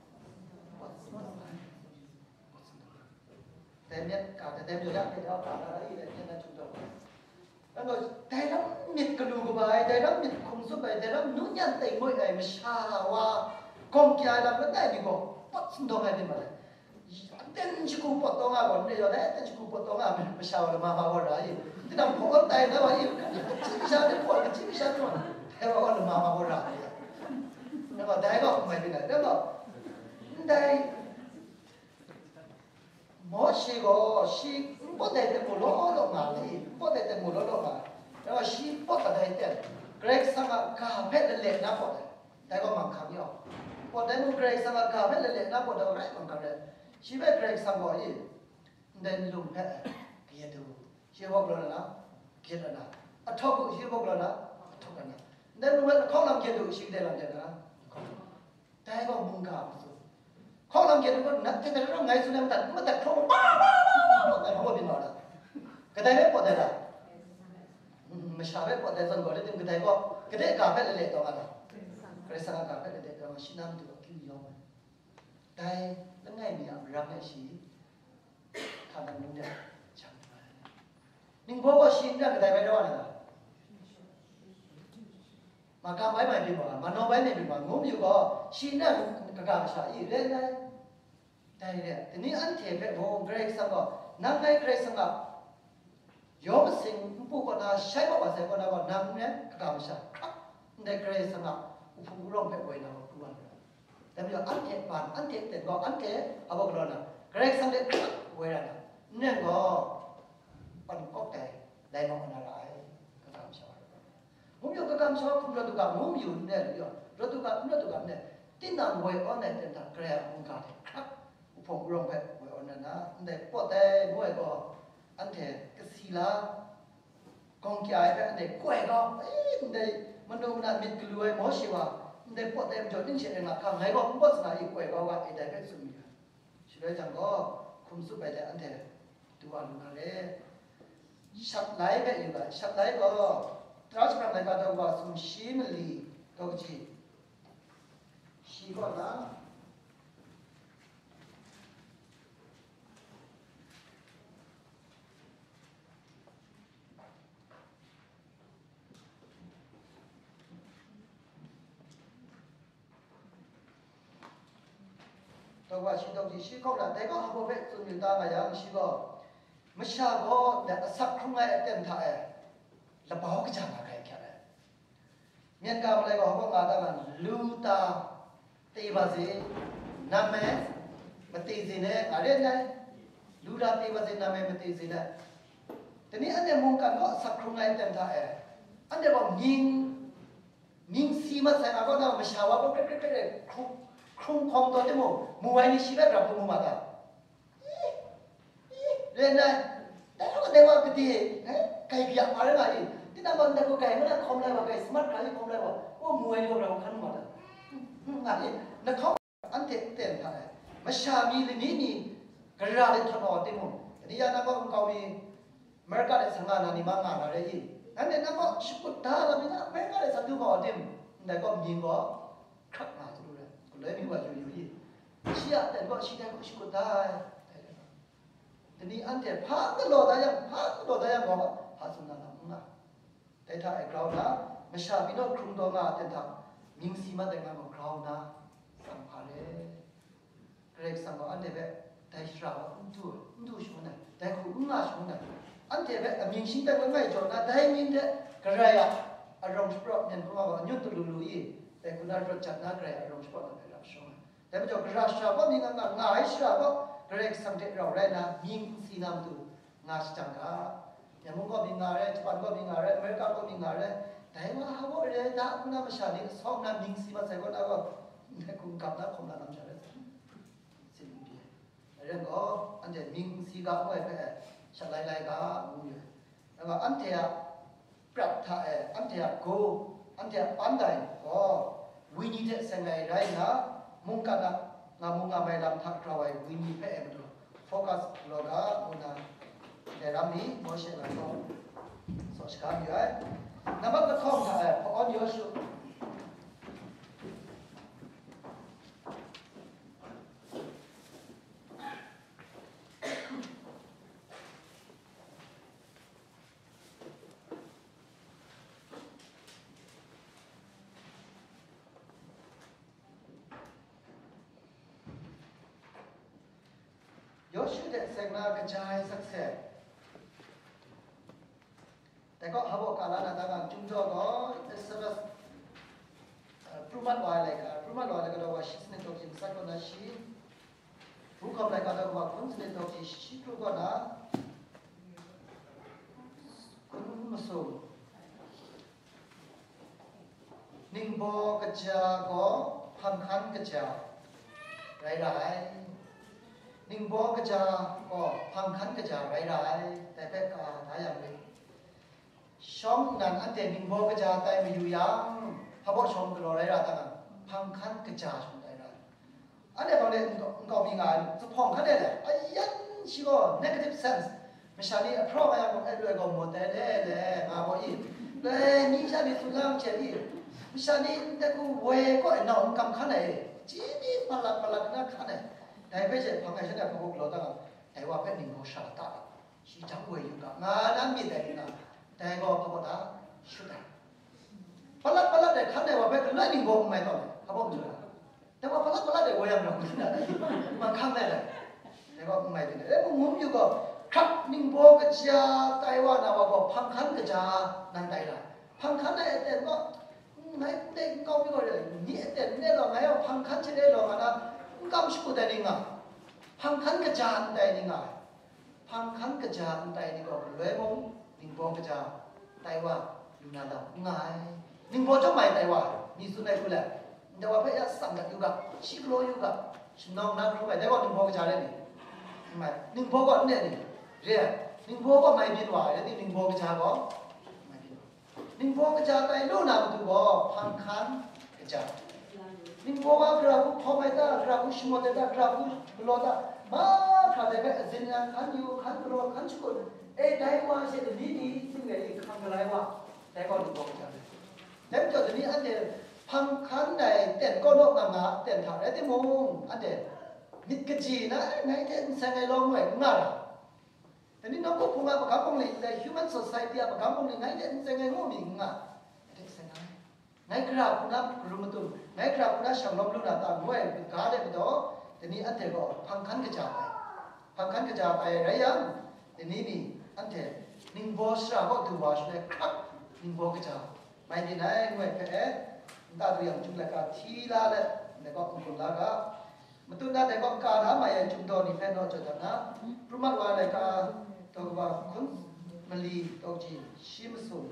B: tem nhất cả tem nhiều lắm thì đó cả là đấy để nhân là chúng tôi rồi thế lắm nhiệt cái đủ của bài thế lắm nhiệt không giúp bài thế lắm nút nhân tình mỗi ngày mà xa hoa con kia làm cái này thì có bắt sinh đồng này thì mà tên chỉ cũng bắt tông à còn đây rồi đấy tên chỉ cũng bắt tông à mình sao là mà vào đấy thì nằm phụ con tay nó vậy chỉ sao để phụ cái chỉ sao thôi theo con là mà vào đấy nó bảo đấy không mày bên này đó là đây mỗi si có si bắt tay để một lỗ đó mà thì bắt tay để một lỗ đó mà đó là si bắt tay để Greg sang cả hết lên na bắt đấy có mang khám nhau bắt đấy một Greg sang cả hết lên na bắt đó đấy mang khám đấy si về Greg sang gọi gì nên lùng hết kia đâu si học rồi na kia rồi na à thóc cũng si học rồi na thóc rồi na nên lùng hết không làm kia đâu si để làm gì na đấy có mùng cả không làm gì được nát thế nó ngay xuống em mà tật không tại không có biến nào cái đấy hết có thể là mà sao hết có thể dân gọi đấy cái đấy có cái đấy cả phải lệ to à cái sang cả phải lệ to mà xin nam thì có kinh nghiệm đây nó ngay mình làm cái gì khả năng mình đấy chẳng nhưng bố có xin ra cái đấy phải đâu này mà cam bái mày bị bỏ mà nó bái này bị bỏ ngốm nhiều có xin ra cái cam sao ý lên đây đây nè thì ní anh thiệt về vô Greg sang đó năm nay Greg sang đó yếm sinh phụ con là sai bảo sai con là còn năm nhé cái cam sao đây Greg sang đó phụ rong về quay nào phụ ănแต่bây giờ anh thiệt bàn anh thiệt tiền có anh thiệt à bao giờ nè Greg sang đây quay ra nè nên có còn có cái đây mà còn lại cái cam sao ngốm nhiều cái cam sao không ra tụ cam ngốm nhiều nè rồi tụ cam nè tin rằng quay ở này tiền thằng Greg không cả thìผมลงไปวันนั้นนะแต่พอแต่ด้วยก็อันเถอะก็สีละกองใจไปอันเด็กกล้วยก็แต่มันดูมันมีกล้วยหมอชีวะแต่พอแต่จอดนิ่งเฉยนะข้างไหนก็ไม่สนาอีกกล้วยก็ว่าไอ้ได้ก็สุดมีสุดท้ายจังก็คุมสุดไปแต่อันเถอะตัวลุงอะไรชัดไหลไปอยู่กันชัดไหลก็ตราชการไหนก็ต้องว่าสมชีมลีก็จีชีก็นะตัวว่าชีตจีชีเขาแต่ก็เขาเป็นส่วนอยู่ตามอย่างชีก็ไม่ใช่ก็แต่สักครั้งไงเต็มท่าแล้วบอกก็จะมาใครแค่ไหนเมียนกาอะไรก็เขาบอกว่ามันลูตาตีบาซีน้ำแม่มาตีสิเนี่ยอะไรเนี่ยลูตาตีบาซีน้ำแม่มาตีสิเนี่ยแต่นี้อันเดียมุงกันก็สักครั้งไงเต็มท่าอันเดียบอกยิงซีมาใส่มาก็ได้ไม่ใช่ว่าก็เป๊ะๆครุ่งคอมตัวเต็มมือไว้นี่ชีวิตเราเป็นมือมาได้เรื่องนั้นแต่เราก็ได้ว่าก็ดีไก่เบียร์อะไรมาอีกที่นั่นมันแต่ก็ไก่ไม่ได้คอมเลยว่าไก่สมาร์ทไก่คอมเลยว่ามือไว้นี่เราขันมาได้อะไรนักเขาอันเต็มท่าไม่ใช่มีเลยนี่กระดาษถนอมเต็มอันนี้ยังนักก็เขามีเมริกาได้สังกัดนั่นนี่มางานอะไรอีกอันนี้นักก็ชุดท่าแล้วมีนะเมริกาได้สังกัดเขาเต็มแต่ก็ยิงก็ขัดมาเลยมีว่าอยู่ที่เชี่ยแต่ก็ชี้ได้ก็ชี้ก็ได้แต่นี่อันเดียพักก็โหลดได้ยังก็พักสุนัขนะแต่ถ้าไอ้เรานะไม่ใช่พี่น้องครุ่งตัวมาแต่ถ้ายิงซีมาแต่งงานของเรานะสัมผัสเลยเกรกสังก็อันเดเบได้ชราดูชวนนะได้คู่งาชวนนะอันเดเบมิงชิงแต่ก็ไม่จบนะได้มิงเดกระไรอารมณ์สปรอตเนี่ยก็ว่ายุติลุยแต่คุณน่ารจัดนะกระไรอารมณ์สปรอตนั่นแหละชวนแต่ไม่จบกระไรชราก็มีงานง่ายชราก็เกรกสังเดเราได้นะมิงสีน้ำดูงาจังกาอย่างมึงก็มีงานเลยญี่ปุ่นก็มีงานเลยอเมริกาก็มีงานเลยแต่ว่าเขาบอกเลยถ้าคุณน่ามาชาลีสองน้ำมิงสีมาใส่ก็ได้ก็ให้คุณกลับนะผมน่าน้ำชาเลยสิ่งนี้เรื่องก็อันเดียมิงสีก็ไม่ไปชาไล่ก็มึงอยู่แล้วก็อันเดียปรับท่าอันเดียกูอันเดียปันได้ก็วินิจฉัยไงไรนะมุ่งกันนะงามุ่งงาไม่ลำทักเราไว้วินิจฉัยมันดูโฟกัสโลกามุนาเดี๋ยวนี้โมเชลล์ก็สอดคำอยู่นั่นก็ข้อท่าพออนยชูเด็กเสกนากระจายสักเสกแต่ก็เขาบอกการละต่างๆจุ่มจ่อก็สำหรับปรุมันวายเลยครับปรุมันวายเลยก็เราว่าชิสเนตโตจินสักคนนะชีรู้คำอะไรก็เราว่าคุณสเนตโตจิชิรู้ก็นะคุณมาส่งนิ่งบอกระจาก็พันคันกระจายไรนิ่งบอกระจาก็พังคันกระจายไรแต่เป็กกาท้ายอย่างนี้ช่องนั้นอันเดียนิ่งบอกระจาแต่ไม่อยู่ยังพระบช่องกระโดดไรต่างพังคันกระจายช่องไรอันเดียตอนนี้ก็มีงานจะพองคันได้เลยไอ้ยันชิโก้ negative sense ไม่ใช่นี่เพราะว่าอย่างไอ้เรื่องก็หมดแต่มาบอกอีกเลยนี่ใช่ดิสุดล่างเฉยไม่ใช่นี่แต่กูเวก็ไอ้น้องกำคันไหนจีนี่มาลักนักคันไหนแต่ไม่ใช่พังไอ้ฉันเนี่ยพวกเราต่างแต่ว่าเป็นหนึ่งของชาติที่จังเวอยู่กับงานนั้นมีแต่นี่นะแต่ก็พวกเราชุดไหนพลัดเด็กคันไหนว่าเป็นเรื่องหนึ่งของไม่ต้องเขาบอกอยู่แต่ว่าพลัดเด็กเวยังเราไม่ได้มันข้ามได้เลยแต่ก็ไม่ได้เอ้ผมงงอยู่ก็ครับหนึ่งบอกกระจาไต้หวันนะว่าก็พังคันกระจานั่นได้ละพังคันได้แต่ก็ไหนเด็กก็ไม่ก็เลยนี่แต่เนี่ยเราไงว่าพังคันจะได้หรอกนะก็ไม่ช่วยได้ยังไงพังคันกระจาได้ยังไงพังคันกระจาได้นี่ก็เลยมองหนึ่งบอกกระจาไต้หวันอยู่นั่นแหละง่ายหนึ่งบอกจะไม่ไต้หวันนี่สุดเลยคุณแหละแต่ว่าพยายามสั่งกันอยู่กับชิคโลอยู่กับชิน้องนั่นรู้ไหมแต่ว่าหนึ่งบอกกระจาได้นี่ไม่หนึ่งบอกก็เนี่ยนี่เรียหนึ่งบอกก็ไม่บินไหวแล้วนี่หนึ่งบอกกระจาก็ไม่บินหนึ่งบอกกระจาไต้รู้นะมันดูบอกพังคันกระจานิ่งบอกว่ากราบพ่อแม่ตากราบชิมอเตตากราบโลตามาข้าแต่เป็นสิ่งนั้นขันอยู่ขันโลขันชุดได้ว่าเสด็จดีสิ่งไหนขันอะไรวะแต่ก็ดูบอกกันแล้วจนนี้อันเดียพังขันใดเต้นก็นกงาเต้นถ่ายได้มงอันเดียมิดกจีนะไงเต้นแสงไงลองหน่อยงาแต่นี่น้องก็พูดมาประกาศองค์เลย human society ประกาศองค์เลยไงเต้นแสงไงงูมิงอ่ะเต้นแสงไงไงกราบคุณนับรู้มาตุนไงกราบคุณนับช่างลมลุนตาหน่วยเป็นการได้ไปต่อแต่นี่อันเดียก็พังขันกระจายพังขันกระจายไรยังแต่นี่นี่อันเดียนิ่งบอสระก็ดูว่าช่วยครับนิ่งบอกกระจายไม่ดีนะหน่วยแค่ตาตัวอย่างจุดละก็ทีละเลยแล้วก็คุณละก็มาตุนนั่นแต่ก็การหามาอย่างจุดโดนนี่แค่นอกจากนั้นรู้มั้ยว่าอะไรก็ตัวว่าคุณมาลีตัวจีชิมสุ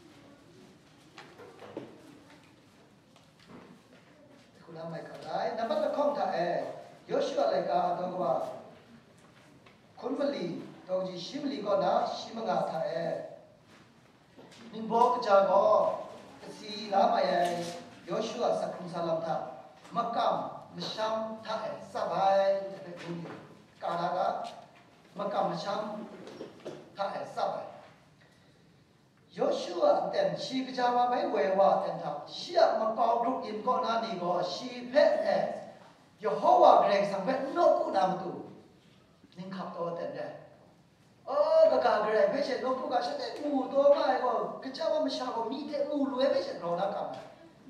B: คุณทำไมก็ได้นั่นมันก็คงท่ายอชัวอะไรก็ตัวว่าคุณมาลีตัวจีชิมลีก็นะชิมงาท่านิ่งบอกจาก็สีลามาอย่างยอชัวสักครั้งสลับท่ามักกำมชัมท่าสบายแต่คุณการละก็มักกำมชัมท่าสบายยอชัวแต่ชีกจามาไม่เวว่าแต่ท่าเชื่อมักกำกรุ๊ปอินก็น่าดีก็ชีเพะยโฮวาเกรงสังเวชนกูนามตูนิ่งขับตัวแต่เนี่ยก็การเกรงไม่ใช่นกูก็ใช่แต่งูตัวไม่ก็กระเจ้าว่าไม่ใช่ก็มีแต่งูรวยไม่ใช่เรานักกัน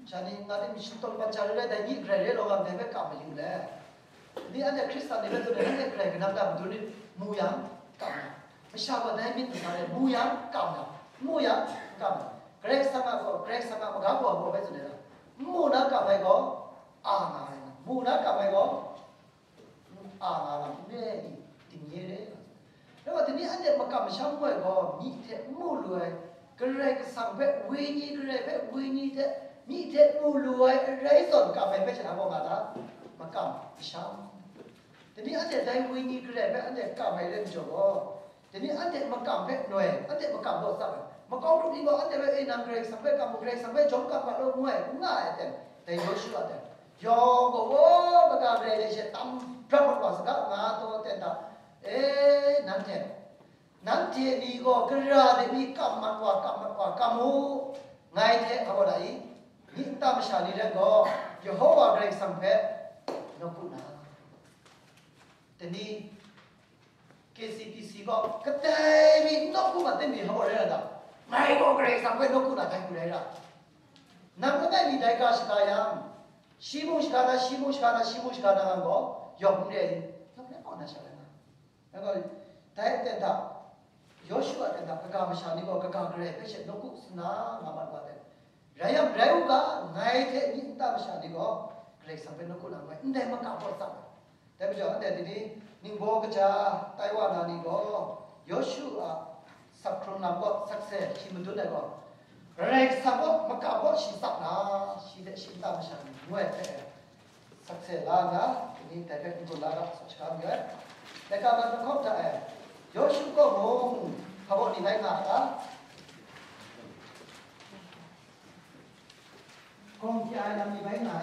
B: ฉันนี่นาทีมิชิตอนปัจจัยเลยแต่ยิ่งใครเรียกเราแบบนี้กลับมาอยู่แล้วนี่อันนี้คริสต์นี่เป็นตัวนี้ใครกันนั่งแบบตัวนี้มูยังกลับมาไม่ใช่ว่าได้มิตรอะไรมูยังกลับมามูยังกลับมาเกรกสังก็เกรกสังก็มันก็บอกไปสุดเลยนะมูนักกลับไปก็อ่างอะไรนะมูนักกลับไปก็อ่างอะไรเนี่ยติ่งเย่เลยแล้วว่าทีนี้อันนี้มันกลับมาช่างไว้ก็มีเทมูรวยเกรกสังเพ่วิญีเกรกเพ่วิญีเทมีเทมูรวยไรส่วนกลับไปไม่ใช่นะบอกกันนะมันกลับช่างทีนี้อันนี้ได้วิญีเกรกเพ่อันนี้กลับไปเรื่องจบก็ทีนี้อันนี้มันกลับเพ่หน่วยอันนี้มันกลับโดดสักมาก็รู้ดีว่าอันเดียวไอ้นางเกรกสังเวชกับมุเกรกสังเวชจงกับมาลูกมวยง่ายแต่โยชัวแต่ยอก็ว่ากับเกรกเชตั้มพระพุทธศาสนามาตัวแต่ต่นั่นเองก็กระดาษมีกำมันว่ากำมูไงเถอะเขาบอกได้ยิ่งตามชาลีเรื่องก็ยโฮวาเกรกสังเวชนกุนาแต่นี่KCPC ก็กระเตมีนกุมาเต็มมีเขาบอกเลยนะไม่ก็เกรกสังเวชนกุนาได้กูเลยละนั่นก็ได้มีได้ก็สกายังชิมุชกานางั้นก็ยกเลยยกเลยก่อนนะใช่ไหมนะแล้วก็ได้แต่ถ้ายอชัวแต่ถ้ากากาชานี่ก็กากาเกรกเช่นนกุสนามาบัดว่าแต่ไรยังไรอุกาไงเทยิ่งตามชานี่ก็เกรกสังเวชนกุนาไม่ได้มากาพอสักแต่ไม่ใช่อันเดียวนี้นิมโบกจ้าไต้หวันนี่ก็ยอชัวสักครั้งนั้นก็สักเซชิมดุนได้ก็เรกสังก็มากาพอชิสักนะชิเดชิตามชานี่มวยสักเซลานะนี่แต่เป็นคนลาละสักครั้งเยอะแต่การมันเข้าใจยอชัวก็มองเขาบอกนี่ไม่ง่ายนะกองที่ไอ้นั่นมีไว้ไหน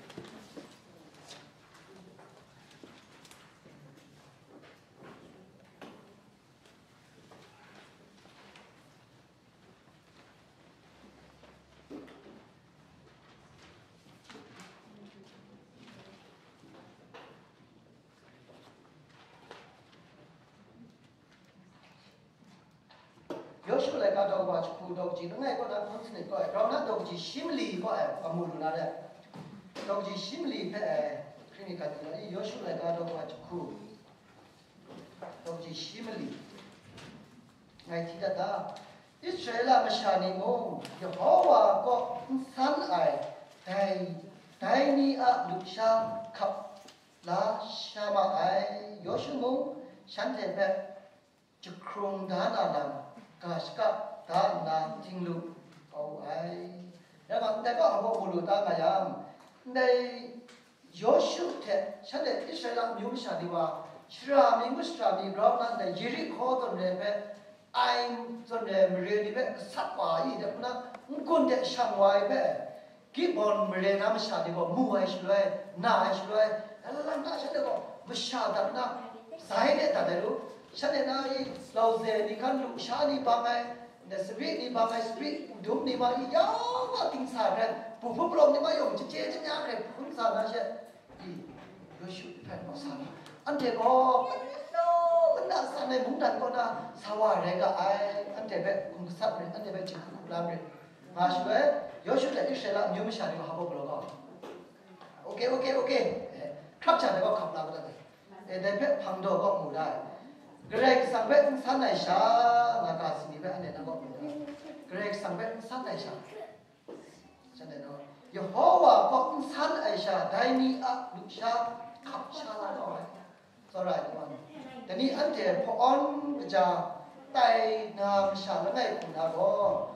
B: ยอชัวเลยก็ดอกว่าคูดอกจีนั่งไงก็ได้คนสนิทก็เราหน้าดอกจีชิมลีก็กำมือดูนะเนี่ยดอกจีชิมลีเป็นคลินิกที่นี่ยอชัวเลยก็ดอกว่าคูดอกจีชิมลีไงที่นั่นนะอิสราเอลไม่ใช่นี่มั้งยโฮวาก็สันไอแต่นี่ลูกชาขับลาชามาไอยอชัวมั้งฉันเห็นแบบจุครงด้านนั้นกาสกับด้านนั้นทิ้งลูกเอาไว้แล้วมันแต่ก็เอาบุรุษตามายามในยอชัวเถอะฉันเด็กอิสราเอลมีวิชาดีว่าชรามีมุสลิมเรานั้นในยิริโคตรเนี่ยแบบไอ้ตรเนี่ยมันเรียนแบบสัตว์ป่าอีเด็กนะมันคนเด็กช่างไว้แบบกี่บอลมันเรียนน้ำชาดีว่ามัวไอ้ช่วยน่าไอ้ช่วยแล้วหลังจากฉันเด็กก็ไม่ชาดับนะสายเด็ดแต่รู้ฉันเด็กนะอีเราเจนี่ขันลูกชานี่บางไงเดสปีนี่บางไงสปีดุมนี่มาอียาวมาทิ้งสายเลยผู้ผู้ปลอมนี่มาอยู่จะเจ๊จะยังเลยคุณสารนั่นใช่อียอชัวแผ่นมาสารอันเดียก็มันน่าสารในมุ้งดันก็น่าสวารีก็ไออันเดียแบบคุณสัตว์เลยอันเดียแบบจิตคุลามเลยมาช่วยยอชัวแต่อิสราเอลมีไม่ใช่ดีกว่าฮับบอกเราก็โอเคครับฉันก็ขับลาไปได้แต่แบบพังโดก็มูได้เกรกสังเวชสันไหนชาหน้าตาสิมีแบบอันนี้นะก็มูได้เกรกสังเวชสันไหนชาฉันเนาะยโฮวาก็สันไอชาได้มีลูกชาขับชาลาก็ไว้สบายตัวนี้แต่นี่อันเดียพออ่อนจะไต่น้ำชาแล้วไงคุณอาก็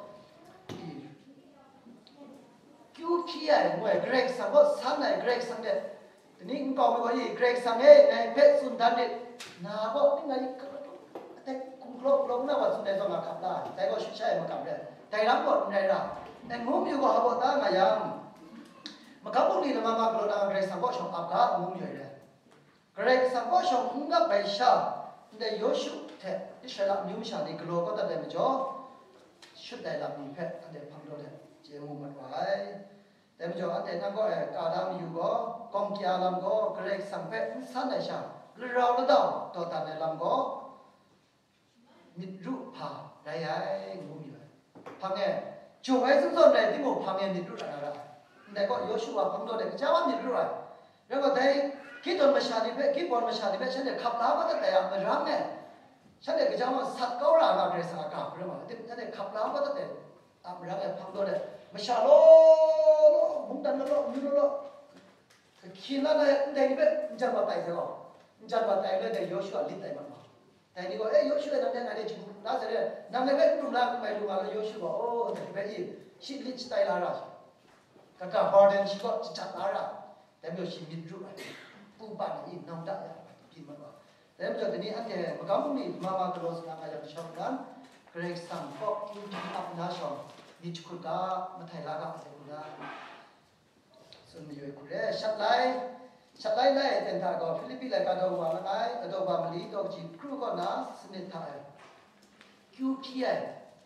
B: คิวขี้ไอ้มวยเกรกสังก็สันไหนเกรกสังเด็ดแต่นี่ก็ไม่ก็อีเกรกสังเอ้ในเพชรสุนทรเด็ดนาก็นี่ไงแต่คุณครบลงนะว่าสุนทรจะมาขับได้แต่ก็ใช่มาขับได้แต่รับหมดในเราแต่งุ้มอยู่ก็หาบตั้งไงยังมาขับพวกนี้เรามากรณาเกรกสังก็ชอบอับกามุ้งอยู่เลยเกรกสังก็ชอบงุ้มไปชาในยอชัวเถอะอิสราเอลมีวิชาในกลัวก็ตัดได้ไม่จบชุดใดลำมีเพชรอันเดียพังโดเลยเจ้ามุ้งมันไว้แต่ไม่จบอันเดียนั่นก็การดำอยู่ก็กองกีฬาลำก็เกรกสังเพชรสันในชาเราแล้วดาวตัวตาในลำก็มิดรูผาได้ยังงุ้มอยู่พังเงี้ยจู่ไอ้สุดๆเลยที่หมู่พังเงี้ยมิดรูอะไรแต่ก็โยชูวาพังตัวเด็กเจ้าว่ามีรู้ไรแล้วก็ได้คิดตอนมาชาดิเพ่คิดบอลมาชาดิเพ่ฉันเด็กขับล้ามาตั้งแต่มารังเนี่ยฉันเด็กเจ้าว่าสัตว์เก้าราเราเรศกาเรื่องอะไรฉันเด็กขับล้ามาตั้งแต่มารังเนี่ยพังตัวเด็กมาชาโลมุงดันโลยูโลขี้นั่นเลยเด็กนี่เพ่จันมาไต่เถอะจันมาไต่เลยเด็กโยชูวาลิ้นไต่มันมาแต่นี่ก็โยชูวานั่นเนี่ยไงเด็กจู่น่าจะเนี่ยนั่นเลยเพ่รุ่มล่างไม่รู้อะไรโยชูวาโอ้เด็กเพ่อีชิลิชไต่ลาราก็การบอร์เดนชิก็จัดลาราแต่เมื่อชีวิตรู้อะไรผู้บ้านนี่น้องได้กินมันว่าแต่เมื่อตอนนี้อันเดียมันก็มีมาตลอดสังกัดชอบกันเกรกสังก็กินที่อัพนาชองดิฉคุดามาไทยลากาเสกุดาส่วนมีอยู่คุเรชัดไล่เต็มทางก็ฟิลิปปินส์ก็ดูว่าไงดูว่ามาลีดูจีครูก็น่าสนิทไทยคิวพีเอ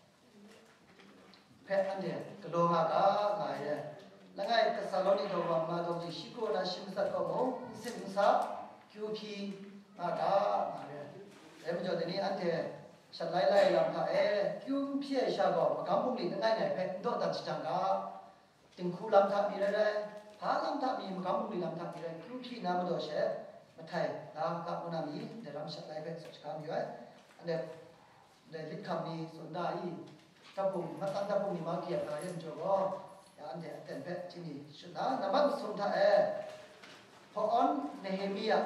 B: แพทย์อันเดียก็ดูว่าก็ไงเนี่ยแล้วไงก็สารนิดูว่ามาดูจีชิโก้น่าชิมสักก็มองสิมสักคิวพีมาก็ไงเนี่ยแต่เมื่อตอนนี้อันเดียชัดไล่ลำท่าคิวพีเอชาก็มาคำปุ่มลีนั่งไงแพทย์โดนตัดจังก็ถึงคู่ลำท่ามีอะไรหาลำท่ามีมาคำปุ่มลีลำท่ามีอะไรคิวพีน้ำมันโดนเช่มาไทยตามกับมันมีเดี๋ยวเราชัดไล่ไปสักคำอยู่อันเดียเดี๋ยวลิขคำนี้ส่วนได้ถ้าปุ่มมาตั้งถ้าปุ่มนี้มาเกี่ยวกับเรื่องโจก็อันเดียเต็มเพชรที่นี่สุดนะน้ำมันส่วนท่าพออันเนเฮมีย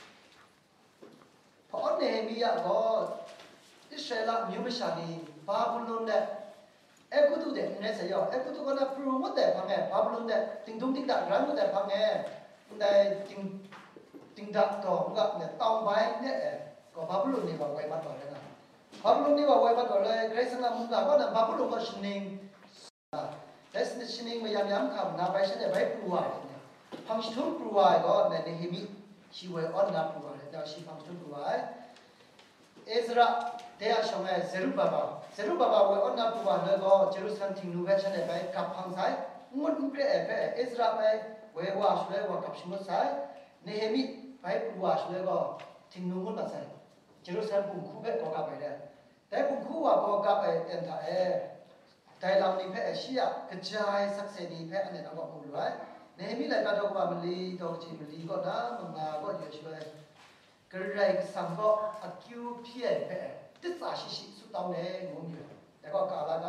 B: ก็อิสราเอลมิวมิชานีบาบิโลนเด็กกูดูเด็กเนี่ยเสียกูดูก็น่าพรูมุดเด็กพังบาบิโลนเด็กติงดุงติงดักรังมุดเด็กพังได้ติงดักก็ก็เนี่ยต้องไว้เนี่ยก็บาบิโลนนี่ว่าไว้มาต่อเลยนะบาบิโลนนี่ว่าไว้มาต่อเลยเกรซนามุนก็นั่นบาบิโลนก็ชินิงแต่สิ่งชินิงไม่ย้ำคำนะไปฉันเนี่ยไปปลูกเนี่ยพังชุนปลูกก็เนี่ยเนฮิมิชีวอันนับปลูกแต่ชีพังชุนปลูกเอซราเดียชงเซรุบาบาเวอันนับปลูกเลยก็เยรูซาเล็มทิ้งนูเวฉันเนี่ยไปกับพังไซงดเกรเอซราไปเวว่าช่วยว่ากับชิมุสไซเนฮิมิไปปลูกช่วยก็ทิ้งนูงดมาไซเยรูซาเล็มปุ่มคู่เวก็กับไปเลยแต่ปุ่มคู่ว่าก็กับไปเอ็นท่าแต่ลำนี้เพอเชียกระจายสักเซนีเพออันนี้เราก็พูดไว้ในมิเลยก็ดอกว่ามันลีดอกจีมันลีก็ได้มันงาก็เยอะช่วยกระไรสังก็อัดคิวเพียเพอติดสาชิสุดตอนนี้งงอยู่แต่ก็กล่าวแล้วก็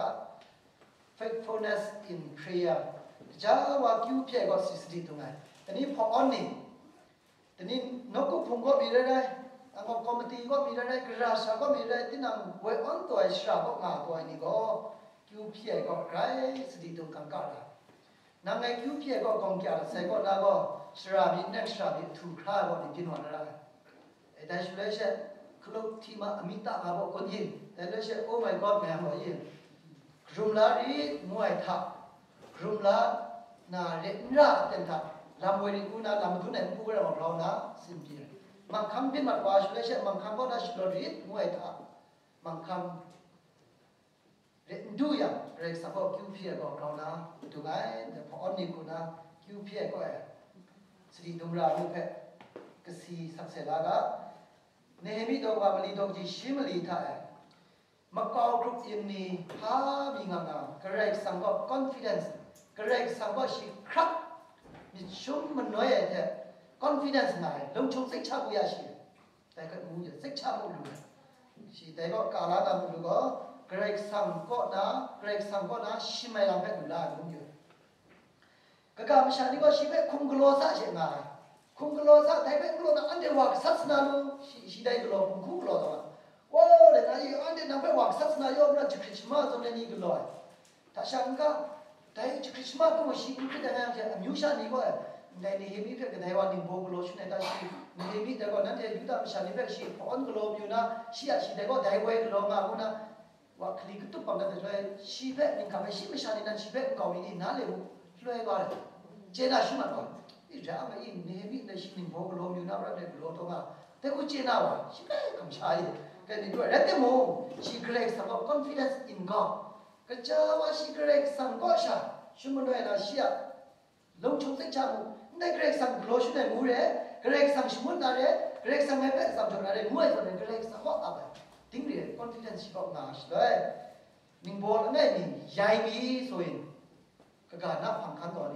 B: faithfulness in prayer จะว่าคิวเพียก็สิสติตรงไหนแต่นี้พออันนี้แต่นี้นกก็พุ่งก็มีได้อันก็คอมมิตี้ก็มีได้กระชาก็มีได้ที่นั่งเวอันตัวชาก็งาตัวนี้ก็คิวเพียก็ใครสติตรงกันก็ได้นั่งไงคิวเพียก็กองแก่เสกก็แล้วก็สระบินนักสระบินถูกฆ่าก็ดิ้นหัวนั่นแหละแต่ช่วยเช่คลุกที่มาอมิตาอาบอกคนยินแต่เลยเช่โอ้ my god แม่หัวยินกลุ่มลารีมวยทับกลุ่มลานาเรนราเต็มทับลำวยกูน่าลำทุนไหนกูก็เราเรานะสิ่งที่มังคำเป็นมาว่าช่วยเช่มังคำก็ได้ช่วยรีมวยทับมังคำเรียนดูอย่างเรื่องสังคมคิวเพียก็เรานะถูกไหมแต่พออันนี้กูนะคิวเพียก็สติตรงราลูกเพะก็สีสักเสร็จแล้วก็เนมิดอกว่ามันลีดอกจีชิมลีท่ามักกอกรุ๊ปอินนี่พามีงามๆก็เรื่องสังคม confidence ก็เรื่องสังคมชีครับมีชุ่มมันน้อยแท้ confidence ไหนลงชงสิชาบุยาชีแต่ก็มูอยู่สิชาบุลูชีแต่ก็กาลาดาบุลูก็เกรกสังก็นะชิไม่ลำเพกุลาบุญอยู่ก็การมิชานี่ก็ชีเปคุมกลัวซะเช่นไงคุมกลัวซะแต่เป็นกลัวนะอันเดียวว่าศาสนาลูชีได้กลัวคุมกลัวตัวว้าวเลยนะอีอันเดียวนั่งไปว่าศาสนาโยมนะจุคริสต์มาสตรงนี้กลัวถ้าฉันก็แต่จุคริสต์มาก็ชีอินคิดอะไรอย่างมิวชานี่ก็ในนี้มีเพื่อนก็ได้ว่านิโบกลัวชุนในตาชีในนี้แต่ก็นั่นเดียวยุทธมิชานี่เพื่อนชีพอนกลัวอยู่นะชีอาชีได้ก็ได้ไว้กลัวมาคุณนะว่าคลิกตุปังกันเลยชีเปนิคำไม่ชีไม่ชานี่นั่นชีเปกอมินี่น่าเลยเลยก็เลยเจน่าชิมันก็อีเจ้าไม่อินเนี่ยมีในชีนิโบกลมอยู่นะเราเด็กกลัวตัวมาแต่กูเจน่าวะชีเปคำชายกันนี่ด้วยแล้วแต่โมชีเกรกสังก็ confidence in God ก็เจ้าว่าชีเกรกสังก็ชาชุมันด้วยนะชีอะลงชงสิชาบุในเกรกสังกลัวชุดไหนมูเร่เกรกสังชิมุนอะไรเกรกสังไม่เป็นสังจงอะไรมวยตัวนี้เกรกสังก็อะไรทิ้งเรียน confidence ก็น่าสเลยมิงบอลนั่นนี่ใหญ่มีส่วนก็การนับพังคันตัวนี้ยก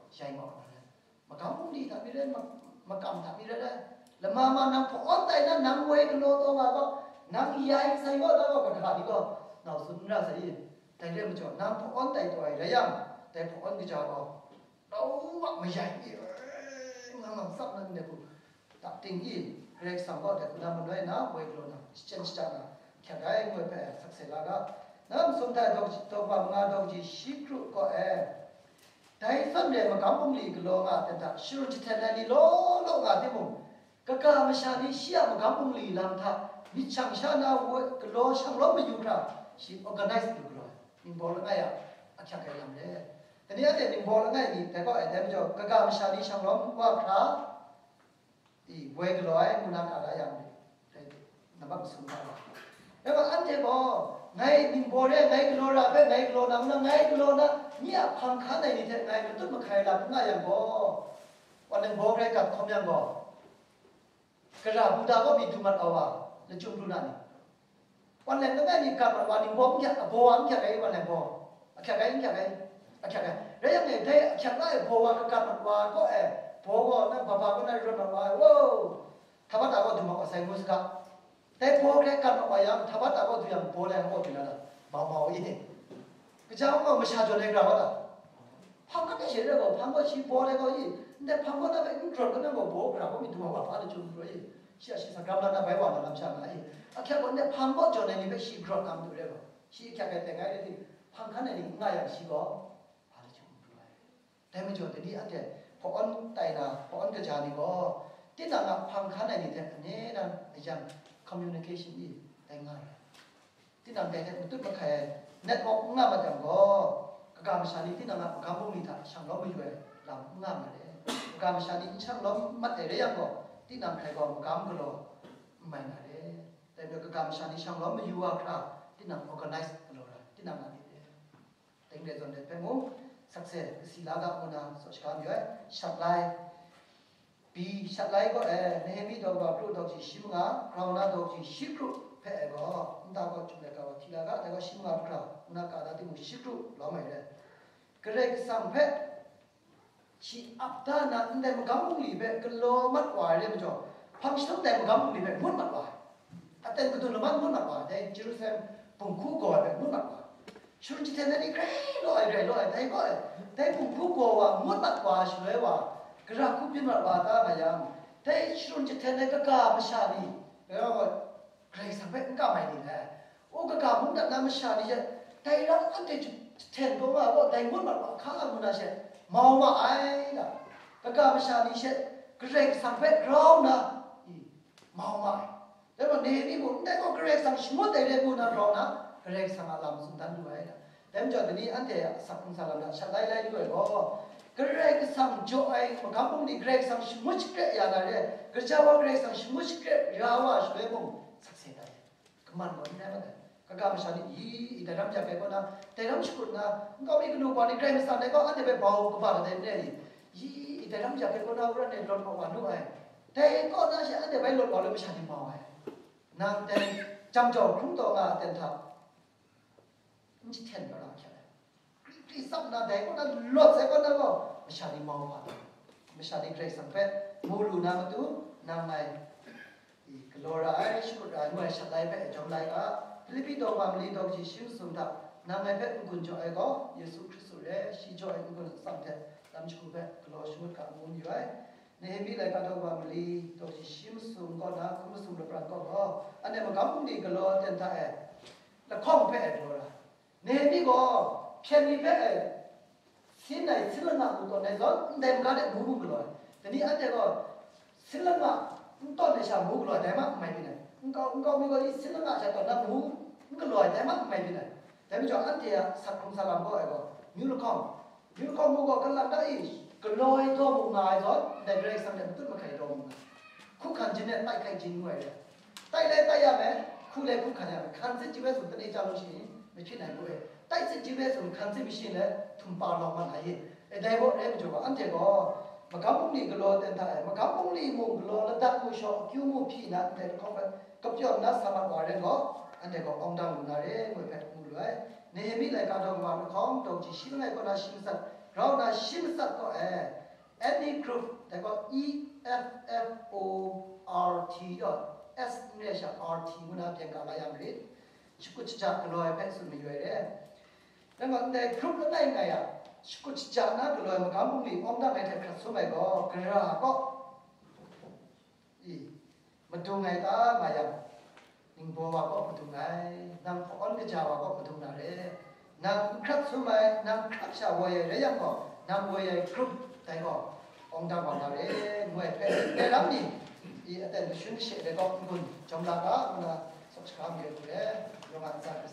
B: ใหญ่หมดเลยมากำมุงดีทำไม่ได้มากำทำไม่ได้แล้วมานำพอแต่นั้นนำเวกโลตัวมาก็นำใหญ่ใส่ก็แล้วก็กระดาษนี่ก็เราสุดน่าใส่แต่เรื่องมันจบนำพอแต่ตัวอะไรยังแต่พอที่จะก็เราว่าไม่ใหญ่มันสับนั่นเดี๋ยวกูตัดทิ้งอีเรื่องสังก็แต่กูนำมันด้วยนะเวกโลนะเช่นจังนะแค่ได้เมื่อแพ้สักเสร็จแล้วก็น้ำสมได้ตัวความงานตัวจีชิครุก็แต่ส่วนเดียวมันกำมุงลีกโลงาแต่ถ้าชิรุจิตแทนนี่โลงาที่มุงก็กำมันชานี่เชี่ยมันกำมุงลีลำท่ามิช่างชานาวัวกโลช่างล้มไม่อยู่ครับชี organize ดูกโลนิ่งบอลง่ายอ่ะอาจารย์ก็ยังเลยแต่นี่อะไรนิ่งบอลง่ายนี่แต่ก็ไอ้เดี๋ยวจะก็กำมันชานี่ช่างล้มว่าครับอีเวกโลไอ้มุนักอะไรอย่างนี้แต่นับสุนทรแล้วก็อันเดียวก็ไงนิ่งบอลไงกโลราเป้ไงกโลน้ำไงกโลนะเนี่ยพังคันในนี่เท่าไงมันต้องมาใครรับง่ายอย่างก็วันหนึ่งบอกได้กับคำยังก็กระดาษบูดาก็มีทุมันเอาว่าแล้วจุ่มดูนั่นวันหนึ่งก็ไม่มีการวันหนึ่งบอกแค่บอกแค่ไหนวันหนึ่งบอกแค่ไหนแล้วยังไงได้แค่ไหนบอกว่าการว่าก็บอกว่านั่นพ่อก็นั่นรถมาว้าวถ้าว่าแต่ว่าดูมาก็ใส่มุสก์แต่บอกได้การว่ายังถ้าว่าแต่ว่าดูยังบอกได้ก็ดูนั่นมาอีนี่ก็จะเอาไม่ใช่จนเล็กเราละพังก็ไม่ใช่เรื่องของพังก็ชี้บอกได้ก็อีแต่พังก็นั่นเป็นกรดก็นั่นบอกเราก็มีตัวว่าพาได้จุ่มด้วยเชื่อสักการะนั่นไปว่าเราทำช่างไงแค่คนเนี่ยพังก็จนในนี้ไปชี้กรดทำดูได้ก็ชี้แค่แต่ไงได้ที่พังขันในนี้ง่ายอย่างชี้ก็พาได้จุ่มด้วยแต่ไม่จนแต่นี่อันเดียพออันไตนะพออันกระจายนี่ก็ที่นั่นพังขันในนี้แต่เนี่ยนั่นอย่าง communication นี่แต่ง่ายที่นั่นแต่มันตุ้มมาแค่network ง่ายมาจังก็การมิชานีที่นั่นมาการมุ่งนี่ท่าช่างล้อมไม่ด้วยลำง่ายมาเลยการมิชานีช่างล้อมมัดเอเรียงก็ที่นั่นใครก็การก็ล้อไม่มาเลยแต่เดี๋ยวการมิชานีช่างล้อมไม่อยู่ว่าครับที่นั่น organize ล้อละที่นั่นมาดีเลยแต่เดี๋ยวตอนเด็กเป็นมุ้ง success สิลากับมุนาสุชการอยู่ชัดไลปีชัดไลก็เนี่ยมีดอกว่าครูดอกที่ชิมงาคราวนั้นดอกที่ชิครุเพ่ก็นั่นก็จุดเล็กว่าทีละก็แต่ก็ชิมงาคราวนั่นก็ได้ที่มุชิครุล้อไม่เลยก็เลยสัมเพชีอัปตานะแต่มันกำมุงลีเบก็ล้อมัดว่าเรื่องจ่อพังชิมแต่มันกำมุงลีเบมุ่นมัดว่าแต่ก็ตัวมันมุ่นมัดว่าแต่เยรูซาเล็มปุ่งคู่ก่อนเบมุ่นมัดว่าชุดที่เท่านั้นนี่ใครล้อแต่ก็แต่ปุ่งคู่ก่อนมุ่นมัดว่าช่วยว่ากระคุบินมาว่าตามายังแต่ชุนจะเทนก็กาไม่ชาดีแล้วก็ใครสังเกตก็ไม่ดีนะโอ้ก็กามุ่งดันน้ำไม่ชาดีจะแต่เราอันเดียเทนก็ว่าแต่มุ่งมาว่าข้ามุ่งนะเช่มองว่าไอ้ละก็กาไม่ชาดีเช่ใครสังเกตเรานะมองว่าแล้วมันเนี่ยนี่มุ่งแต่ก็ใครสังสมุดแต่เรื่องมุ่งนะเรานะใครสังอารมณ์สุดทันด้วยนะแต่เมื่อตอนนี้อันเดียสังสารนะชัดได้ด้วยก็กระไรสังโจไอ้พวกเขาพูดนี่กระไรสังสมุดเกะอย่างไรกระเจ้าว่ากระไรสังสมุดเกะยาวว่าช่วยมึงสักเสียได้ก็มันก็ไม่ได้มาเลยก็การมาชาลีอีแต่รำจะไปก็นะแต่รำชุดนะก็มีกลุ่มวันนี้กระไรสังเนี่ยก็อันเดียไปเบาก็บ้าแต่เนี่ยอีแต่รำจะไปก็นะวันนี้รถมาวันนู้นไอ้แต่ก็น่าจะอันเดียไปรถมาเลยไม่ชาลีเมาไอ้นางแต่จำจอกคลุ้งตัวมาเต็มทับมันจะเทียนก็รักแค่ที่สับนาเด็กก็นั่นลดเสก็นั่นก็ไม่ใช่ดีมองผ่านไม่ใช่ดีเกรสังเกตมูลูนามาดูนางไงอีกลอราไอชุดไอเมื่อชัดไลเปจอมไลก็ลิปิโตความลีดอกจิชิวสุนทรนางไงเปกุญจไอก็เยซูคริสต์เลยชีจอยกุญสังเกตตามชูเปกลอชุดกับมุนอยู่ไอเนี่ยมีอะไรก็ดอกความลีดอกจิชิวสุนก็นะคุณสุนทรปรางก็อันนี้มันก็มุนดีกลอเต็มท่าแล้วข้องเปลอราเนี่ยมีก็แค่นี้เพ่สิ่งไหนสิ่งนั้นมันตัวไหนก็เดิมกันเลยมูกเลยแต่นี่อันเดียวก็สิ่งนั้นมันตัวไหนชามูกเลยแต่มันไม่เป็นไรมันก็มีก็สิ่งนั้นชาตัวนั้นมูมันก็ลอยแต่มันไม่เป็นไรแต่ไม่จบอันเดียวสักคำสลามก็ไอ้ก็มิวลคอมมูก็กำลังได้ก็ลอยตัวมูง่ายก็แต่เรื่องสังเกตตุ้มมาใครลงคู่ขันจีเนี่ยไต่ใครจีนไว้เลยไต่เลยไต่ยาไหมคู่เลยคู่ขันยาไหมขันเส้นจีเวสุดแต่ในจานลูกชิ้นไม่ใช่ไหนกูเองไต่สิ่งที่เวสคันสิ่งมิชินเลยทุ่มปาลงมาไหนได้บอกได้ไม่จบอันเดียวก็มากำมุงลีกลัวเต็มท่ามากำมุงลีมุงกลัวแล้วดักมุชอคิวมุพีนั่นแต่เขาไปกับยอมนัสสามวันเรื่องก็อันเดียวก็องดังมุนาเร่มือแผดมุเลยเนี่ยมีอะไรการดองวันของดอกจีชิลอะไรก็น่าชิมสัตเราน่ะชิมสัตก็ethnic group แต่ก็ EFFORT ก็ S เนี่ยใช่ RT มันน่ะเพียงกับอะไรอย่างนี้ชุกุชจักรลอยเป็นสุดไม่ย่อยเลยแล้วก็ในกลุ่มนั้นได้ไงอ่ะชุกุชจักรนั้นก็ลอยมากำบุ้งลีอมดังไงแต่ครั้งสมัยก็กระราก็มาดูไงตามาอย่างนิงบัวก็มาดูไงนางอ่อนกระจาวก็มาดูนาเร่นางครั้งสมัยนางครั้งชาววัยเรียกก็นางวัยกลุ่มแต่ก็องดังวันนาเร่มวยเป็นในลำนี้แต่ชุนเชดก็คุณจำลาก็มันสกช้ำเยอะเลยโรงงานจัด